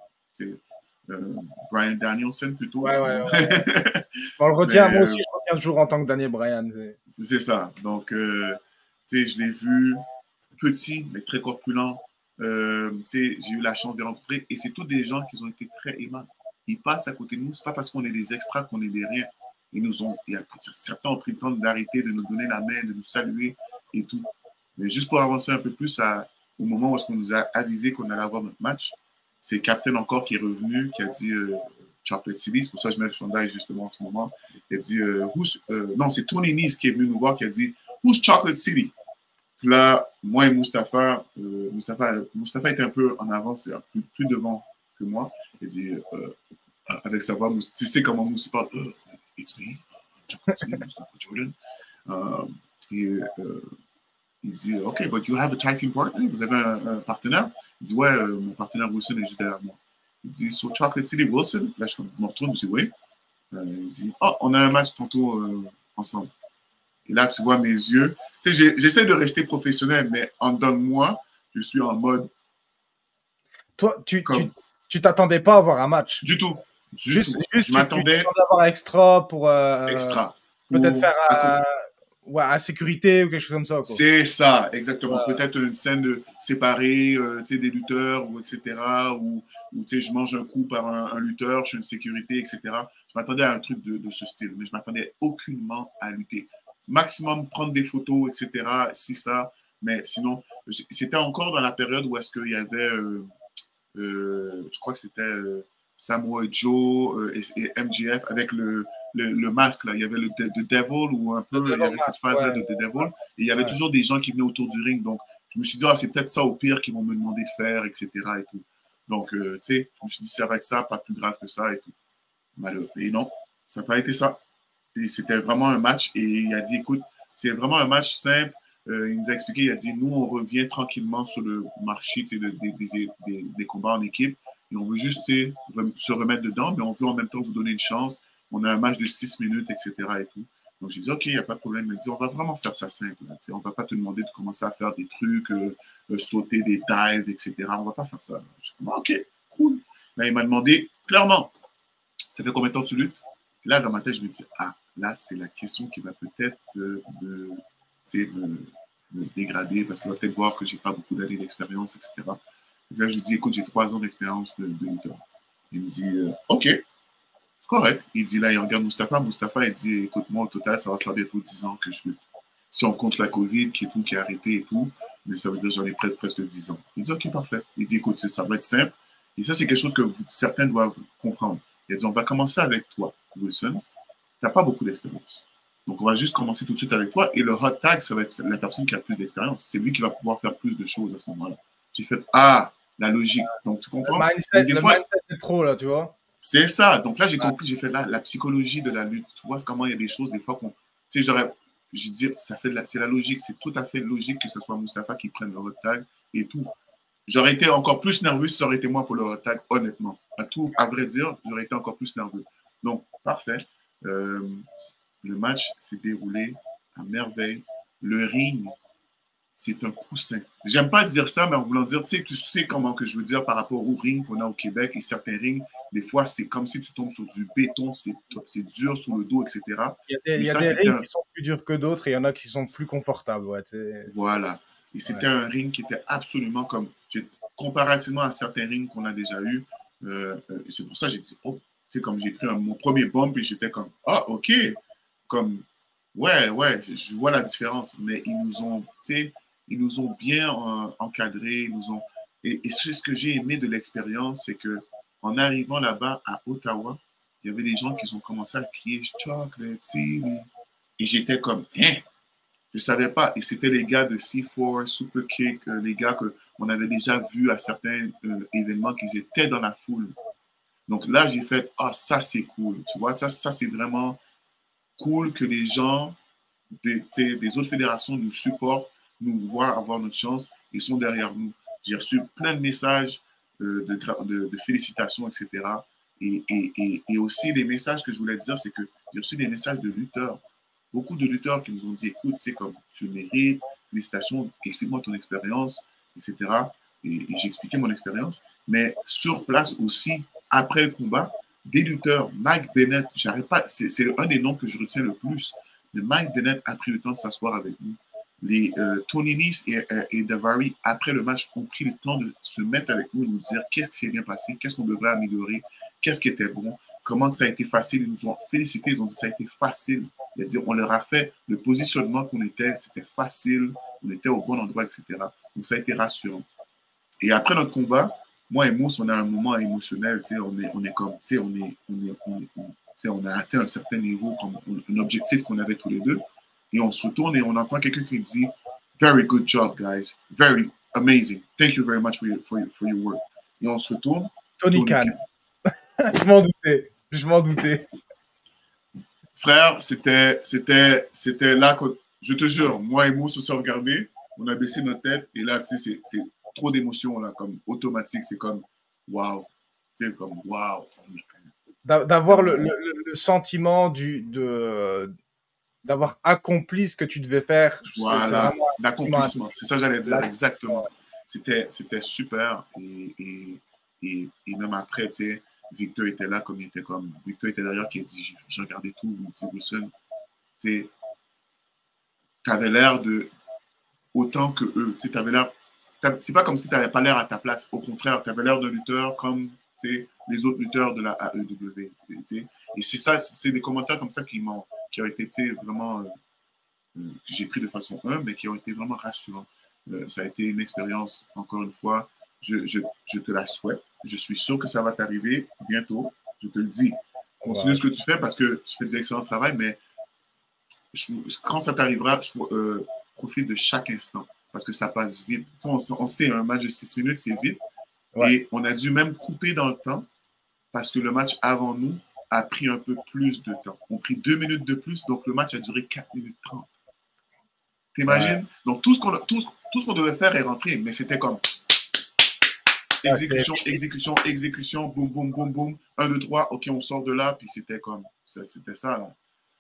B: euh, Bryan Danielson plutôt.
A: Ouais, ouais, ouais. On le retient, mais, moi aussi, je retiens toujours en tant que Daniel Bryan.
B: C'est ça. Donc, euh, tu sais, je l'ai vu petit, mais très corpulent. Euh, j'ai eu la chance de les rencontrer et c'est tous des gens qui ont été très aimables. Ils passent à côté de nous, c'est pas parce qu'on est des extras qu'on est des rien. Ils nous ont, il y a, certains ont pris le temps d'arrêter, de nous donner la main, de nous saluer et tout. Mais juste pour avancer un peu plus à, au moment où on nous a avisé qu'on allait avoir notre match, c'est Captain encore qui est revenu, qui a dit euh, Chocolate City, c'est pour ça que je mets le chandail justement en ce moment. Il a dit, euh, euh, non, c'est Tony Nese qui est venu nous voir, qui a dit, Who's Chocolate City? Là, moi et Mustapha, euh, Mustapha, Mustapha était un peu en avance, plus, plus devant que moi. Il dit, euh, avec sa voix, tu sais comment Moussa parle, uh, it's me, Mustapha Jordan. Euh, et, euh, il dit, OK, but you have a tag team partner? Vous avez un, un partenaire? Il dit, ouais, euh, mon partenaire Wilson est juste derrière moi. Il dit, so Chocolate City Wilson? Là, je me retourne, je dis, oui. Euh, il dit, oh, on a un match tantôt euh, ensemble. Et là, tu vois mes yeux. Tu sais, j'essaie de rester professionnel, mais en dedans de moi, je suis en mode.
A: Toi, tu,
B: comme...
A: tu, tu t'attendais pas à avoir un match?
B: Du tout. Du
A: juste,
B: tout.
A: juste
B: je m'attendais
A: à avoir extra pour euh,
B: extra.
A: peut-être
B: Ou,
A: faire à, ouais, à sécurité ou quelque chose comme ça.
B: C'est ça, exactement.
A: Ouais.
B: Peut-être une scène de séparer euh, des lutteurs, ou et cetera. Ou, ou je mange un coup par un, un lutteur, je suis une sécurité, et cetera. Je m'attendais à un truc de, de ce style, mais je m'attendais aucunement à lutter. Maximum prendre des photos, et cetera. Si ça, mais sinon, c'était encore dans la période où est-ce qu'il y avait, euh, euh, je crois que c'était euh, Samoa Joe euh, et, et M J F avec le, le, le masque, là. Il y avait le The Devil, ou un peu, il y avait cette phase-là de The Devil, et il y avait ouais. toujours des gens qui venaient autour du ring, donc je me suis dit, ah, c'est peut-être ça au pire qu'ils vont me demander de faire, et cetera. Et tout. Donc, euh, tu sais, je me suis dit, ça va être ça, pas plus grave que ça, et tout. Malheureux. Et non, ça n'a pas été ça. Et c'était vraiment un match, et il a dit, écoute, c'est vraiment un match simple. Euh, il nous a expliqué, il a dit, nous, on revient tranquillement sur le marché de, de, des, des, des combats en équipe, et on veut juste se remettre dedans, mais on veut en même temps vous donner une chance. On a un match de six minutes, et cetera. Et tout. Donc, j'ai dit, OK, il n'y a pas de problème. Il m'a dit, on va vraiment faire ça simple. Là, on ne va pas te demander de commencer à faire des trucs, euh, euh, sauter des dives, et cetera. On ne va pas faire ça. Je dis, OK, cool. Là, il m'a demandé, clairement, ça fait combien de temps tu luttes? Là, dans ma tête, je me dis, ah, là, c'est la question qui va peut-être euh, me, me, me dégrader, parce qu'il va peut-être voir que je n'ai pas beaucoup d'années d'expérience, et cetera. Et là, je lui dis, écoute, j'ai trois ans d'expérience de, de lutteur. Il me dit, euh, OK, c'est correct. Il dit, là, il regarde Mustapha. Mustapha, il dit, écoute, moi, au total, ça va faire bientôt dix ans que je lutte. Si on compte la COVID, qui est tout, qui a arrêté et tout, mais ça veut dire que j'en ai près, presque dix ans. Il dit, OK, parfait. Il dit, écoute, ça va être simple. Et ça, c'est quelque chose que vous, certains doivent comprendre. Il a dit, on va commencer avec toi, Wilson. Tu n'as pas beaucoup d'expérience. Donc, on va juste commencer tout de suite avec toi. Et le hot tag, ça va être la personne qui a le plus d'expérience. C'est lui qui va pouvoir faire plus de choses à ce moment-là. J'ai fait, ah, la logique. Donc, tu comprends?
A: Le mindset, des le fois, mindset des pros, là, tu vois?
B: C'est ça. Donc là, j'ai compris, j'ai fait la, la psychologie de la lutte. Tu vois comment il y a des choses, des fois, qu'on. Tu sais, j'aurais. Je dis, ça fait de la, c'est la logique. C'est tout à fait logique que ce soit Mustapha qui prenne le hot tag et tout. J'aurais été encore plus nerveux si ça aurait été moi pour le hot tag, honnêtement. À tout, à vrai dire, j'aurais été encore plus nerveux. Donc, parfait. Euh, le match s'est déroulé à merveille. Le ring, c'est un coussin. J'aime pas dire ça, mais en voulant dire, tu sais, tu sais comment que je veux dire par rapport au ring qu'on a au Québec et certains rings, des fois, c'est comme si tu tombes sur du béton, c'est dur sur le dos, et cetera.
A: Il y a des, il y a ça, des rings un... qui sont plus durs que d'autres et il y en a qui sont plus confortables. Ouais,
B: voilà. Et c'était ouais. un ring qui était absolument comme, comparativement à certains rings qu'on a déjà eu, euh, euh, c'est pour ça que j'ai dit, oh, tu sais, comme j'ai pris un, mon premier bump et j'étais comme, ah, OK, comme, ouais, ouais, je vois la différence, mais ils nous ont, tu sais, ils nous ont bien euh, encadrés, ils nous ont, et, et ce que j'ai aimé de l'expérience, c'est que en arrivant là-bas à Ottawa, il y avait des gens qui ont commencé à crier chocolate, city, et j'étais comme, hein, je savais pas, et c'était les gars de C quatre, Super Kick, euh, les gars qu'on avait déjà vus à certains euh, événements, qu'ils étaient dans la foule. Donc là, j'ai fait, ah, ça c'est cool, tu vois, ça, ça c'est vraiment cool que les gens des, des autres fédérations nous supportent, nous voient avoir notre chance et sont derrière nous. J'ai reçu plein de messages euh, de, de, de félicitations, et cetera. Et, et, et, et aussi, les messages que je voulais dire, c'est que j'ai reçu des messages de lutteurs. Beaucoup de lutteurs qui nous ont dit, écoute, tu sais, comme tu mérites, félicitations, explique-moi ton expérience, et cetera. Et, et j'ai expliqué mon expérience. Mais sur place aussi, après le combat, des lutteurs, Mike Bennett, j'arrête pas, c'est un des noms que je retiens le plus. Mais Mike Bennett a pris le temps de s'asseoir avec nous. Les euh, Tony Nese et, et Daivari, après le match, ont pris le temps de se mettre avec nous et nous dire qu'est-ce qui s'est bien passé, qu'est-ce qu'on devrait améliorer, qu'est-ce qui était bon, comment ça a été facile. Ils nous ont félicités, ils ont dit que ça a été facile. C'est-à-dire, on leur a fait le positionnement qu'on était, c'était facile, on était au bon endroit, et cetera. Donc, ça a été rassurant. Et après notre combat, moi et Mousse, on a un moment émotionnel, tu sais, on est, on est comme, tu sais, on est, on est, on est, on, on a atteint un certain niveau, comme un objectif qu'on avait tous les deux, et on se retourne et on entend quelqu'un qui dit « Very good job, guys. Very amazing. Thank you very much for your, for your, for your work. » Et on se retourne.
A: Tony, Tony Khan. Khan. Je m'en doutais. Je m'en doutais.
B: Frère, c'était là que, je te jure, moi et Mousse se sont regardés, on a baissé notre tête, et là, tu sais, c'est trop d'émotions, là, comme automatique, c'est comme « Wow. » Tu sais, comme « Wow. »
A: D'avoir le, le, le sentiment du, de, d'avoir accompli ce que tu devais faire.
B: Voilà, l'accomplissement, c'est ça que j'allais dire, exactement. C'était super. Et, et, et, et même après, tu sais, Victor était là comme il était comme. Victor était derrière qui a dit, j'ai regardé tout, il me dit, Wilson, tu sais, t'avais l'air de autant que eux. Tu sais, t'avais l'air. C'est pas comme si t'avais pas l'air à ta place. Au contraire, t'avais l'air d'un lutteur comme tu sais, les autres lutteurs de la A E W. Tu sais. Et c'est ça, c'est des commentaires comme ça qui m'ont, qui ont été, tu sais, vraiment, euh, que j'ai pris de façon humble, mais qui ont été vraiment rassurants. Euh, ça a été une expérience, encore une fois, je, je, je te la souhaite. Je suis sûr que ça va t'arriver bientôt. Je te le dis. Continue ouais. ce que tu fais parce que tu fais de l'excellent travail, mais je, quand ça t'arrivera, je, euh, profite de chaque instant parce que ça passe vite. On, on sait, un match de six minutes, c'est vite. Ouais. Et on a dû même couper dans le temps parce que le match avant nous a pris un peu plus de temps. On a pris deux minutes de plus, donc le match a duré quatre minutes trente. T'imagines? Ouais. Donc tout ce qu'on tout, tout ce qu'on devait faire est rentré, mais c'était comme exécution, exécution, exécution, boum, boum, boum, boum. Un, deux, trois, ok, on sort de là, puis c'était comme, c'était ça, là.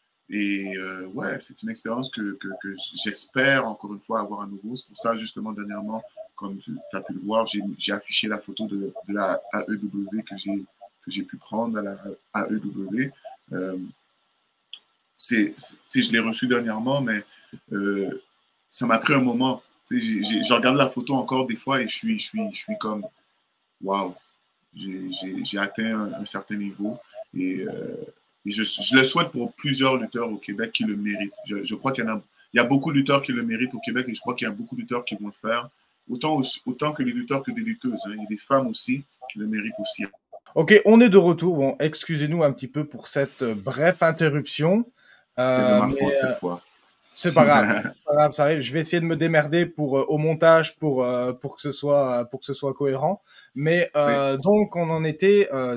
B: Et euh, ouais, c'est une expérience que, que, que j'espère encore une fois avoir à nouveau. C'est pour ça, justement, dernièrement, comme tu as pu le voir, j'ai affiché la photo de, de la A E W que j'ai pu prendre à la A E W. Euh, c'est, je l'ai reçu dernièrement, mais euh, ça m'a pris un moment. Je regarde la photo encore des fois et je suis, je suis, je suis comme, waouh, j'ai atteint un, un certain niveau. Et euh, Et je, je le souhaite pour plusieurs lutteurs au Québec qui le méritent. Je, je crois qu'il y en a, il y a beaucoup de lutteurs qui le méritent au Québec et je crois qu'il y a beaucoup de lutteurs qui vont le faire. Autant, autant que les lutteurs que des lutteuses. Hein. Il y a des femmes aussi qui le méritent aussi.
A: Ok, on est de retour. Bon, excusez-nous un petit peu pour cette euh, brève interruption.
B: Euh, c'est de ma faute euh, cette fois.
A: C'est pas grave, c'est pas grave, ça arrive. Je vais essayer de me démerder pour euh, au montage pour euh, pour que ce soit pour que ce soit cohérent. Mais euh, oui. Donc on en était euh,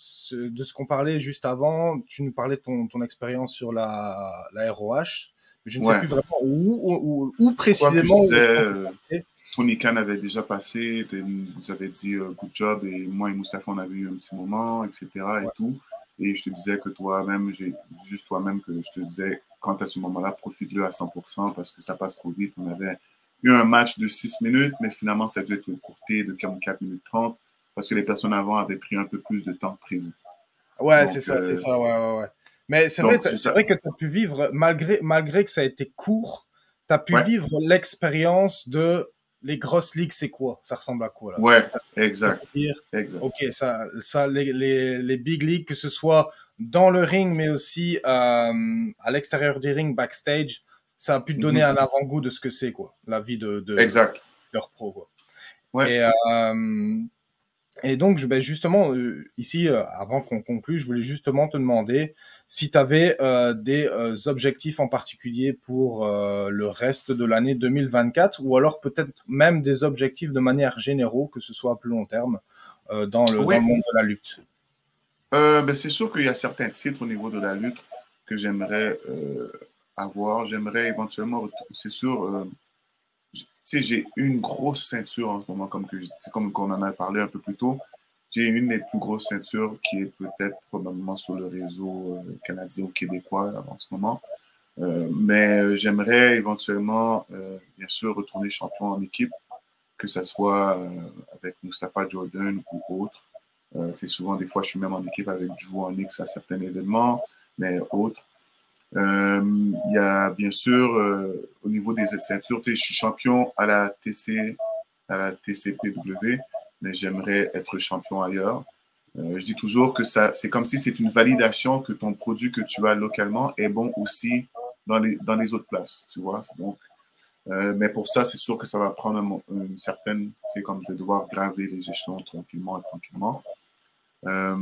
A: de ce qu'on parlait juste avant. Tu nous parlais de ton ton expérience sur la la R O H. Je ne ouais. sais plus vraiment où où, où, où précisément.
B: Je disais, euh, Tony Khan avait déjà passé. Vous avez dit euh, good job et moi et Moustapha on avait eu un petit moment, et cetera. Ouais. Et tout. Et je te disais que toi-même, juste toi-même, que je te disais, quand à ce moment-là, profite-le à cent pour cent parce que ça passe trop vite. On avait eu un match de six minutes, mais finalement, ça a dû être courté de quarante-quatre minutes trente parce que les personnes avant avaient pris un peu plus de temps prévu.
A: Ouais, c'est ça, euh, c'est ça, ouais, ouais, ouais. Mais c'est vrai, c'est vrai que tu as pu vivre, malgré, malgré que ça a été court, tu as pu ouais. vivre l'expérience de les grosses ligues, c'est quoi? Ça ressemble à quoi, là?
B: Ouais, exact. exact.
A: Ok, ça, ça les, les, les big leagues, que ce soit dans le ring, mais aussi euh, à l'extérieur des rings, backstage, ça a pu te donner mm-hmm. un avant-goût de ce que c'est, quoi, la vie de, de,
B: exact.
A: de leur pro, quoi.
B: Ouais.
A: Et, euh, et donc, ben justement, euh, ici, euh, avant qu'on conclue, je voulais justement te demander si tu avais euh, des euh, objectifs en particulier pour euh, le reste de l'année deux mille vingt-quatre, ou alors peut-être même des objectifs de manière générale, que ce soit à plus long terme, euh, dans, le,
B: oui.
A: dans le monde de la lutte.
B: Euh, ben, c'est sûr qu'il y a certains titres au niveau de la lutte que j'aimerais euh, avoir. J'aimerais éventuellement, c'est sûr, euh, tu sais, j'ai une grosse ceinture en ce moment, comme, que, comme on en a parlé un peu plus tôt. J'ai une des plus grosses ceintures qui est peut-être probablement sur le réseau euh, canadien ou québécois là, en ce moment. Euh, mais j'aimerais éventuellement, euh, bien sûr, retourner champion en équipe, que ce soit euh, avec Mustafa Jordan ou autre. Euh, souvent, des fois, je suis même en équipe avec Drew Onyx à certains événements, mais autres. Il euh, y a bien sûr, euh, au niveau des ceintures, je suis champion à la T C, à la T C P W, mais j'aimerais être champion ailleurs. Euh, je dis toujours que ça, c'est comme si c'est une validation que ton produit que tu as localement est bon aussi dans les, dans les autres places, tu vois. Donc, euh, mais pour ça, c'est sûr que ça va prendre une, une certaine, c'est comme je vais devoir graver les échelons tranquillement et tranquillement. Euh,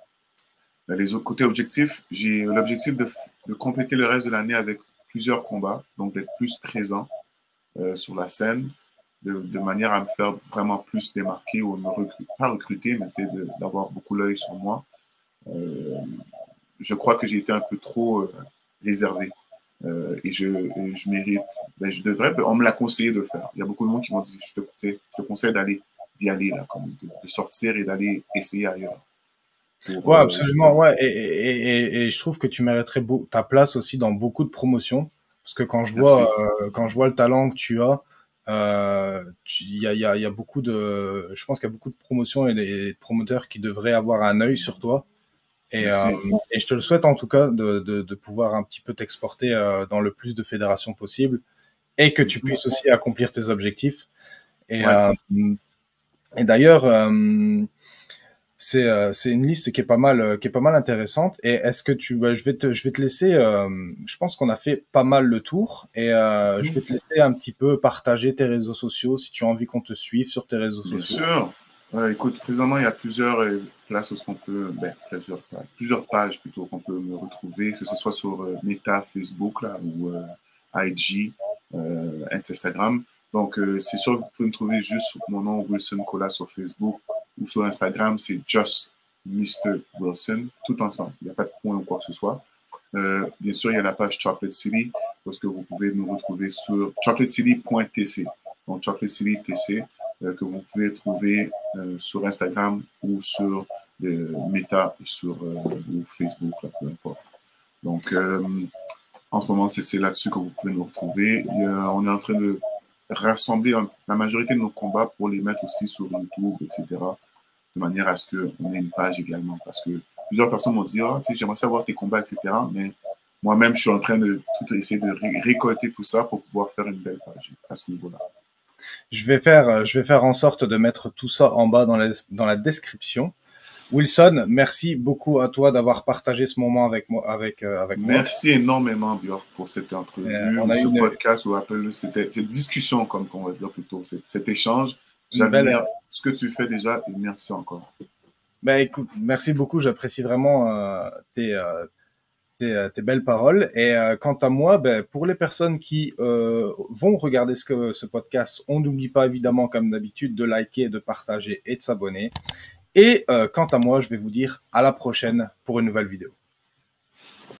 B: les autres côtés objectifs, j'ai l'objectif de, de compléter le reste de l'année avec plusieurs combats, donc d'être plus présent euh, sur la scène, de, de manière à me faire vraiment plus démarquer ou me recruter, pas recruter, mais d'avoir beaucoup l'œil sur moi. Euh, je crois que j'ai été un peu trop euh, réservé euh, et, je, et je mérite, ben, je devrais, on me l'a conseillé de le faire. Il y a beaucoup de monde qui m'ont dit, je te, je te conseille d'aller, d'y aller, là, comme de, de sortir et d'aller essayer ailleurs.
A: Pour, ouais, absolument, euh, ouais. Et, et, et, et je trouve que tu mériterais ta place aussi dans beaucoup de promotions. Parce que quand je vois, euh, quand je vois le talent que tu as, Euh, il y a, il y a, il y a beaucoup de, je pense qu'il y a beaucoup de promotions et des promoteurs qui devraient avoir un œil sur toi. Et, euh, et je te le souhaite en tout cas de, de, de pouvoir un petit peu t'exporter euh, dans le plus de fédérations possible et que tu puisses aussi accomplir tes objectifs. Et, ouais. euh, et d'ailleurs, euh, c'est euh, c'est une liste qui est pas mal euh, qui est pas mal intéressante. Et est-ce que tu, bah, je vais te je vais te laisser. Euh, je pense qu'on a fait pas mal le tour et euh, je vais te laisser un petit peu partager tes réseaux sociaux si tu as envie qu'on te suive sur tes réseaux
B: Bien
A: sociaux.
B: Bien sûr. Euh, écoute, présentement, il y a plusieurs euh, places où on peut, ben, plusieurs, plusieurs pages plutôt qu'on peut me retrouver, que ce soit sur euh, Meta, Facebook là, ou euh, I G, euh, Instagram. Donc, euh, c'est sûr que vous pouvez me trouver juste sous mon nom Wilson Cola sur Facebook ou sur Instagram, c'est Just mister Wilson, tout ensemble. Il n'y a pas de point ou quoi que ce soit. Euh, bien sûr, il y a la page Chocolate City, parce que vous pouvez nous retrouver sur chocolate city point t c. Donc, Chocolate City T C. Euh, que vous pouvez trouver euh, sur Instagram ou sur euh, Meta sur euh, ou Facebook, là, peu importe. Donc, euh, en ce moment, c'est là-dessus que vous pouvez nous retrouver. Et, euh, on est en train de rassembler un, la majorité de nos combats pour les mettre aussi sur YouTube, et cetera, de manière à ce qu'on ait une page également. Parce que plusieurs personnes m'ont dit, ah, tu sais, j'aimerais savoir tes combats, et cetera. Mais moi-même, je suis en train de tout essayer de ré récolter tout ça pour pouvoir faire une belle page à ce niveau-là.
A: Je vais faire, je vais faire en sorte de mettre tout ça en bas dans la, dans la description. Wilson, merci beaucoup à toi d'avoir partagé ce moment avec moi. Avec, euh, avec
B: merci
A: moi.
B: énormément, Björk, pour cette entrevue, euh, ou ce une... podcast, ou appelle cette, cette discussion, comme on va dire plutôt, cet, cet échange. J'admire belle... ce que tu fais déjà et merci encore.
A: Ben, écoute, merci beaucoup, j'apprécie vraiment euh, tes, euh, tes, tes belles paroles. Et euh, quant à moi, ben, pour les personnes qui euh, vont regarder ce, que, ce podcast, on n'oublie pas évidemment, comme d'habitude, de liker, de partager et de s'abonner. Et euh, quant à moi, je vais vous dire à la prochaine pour une nouvelle vidéo.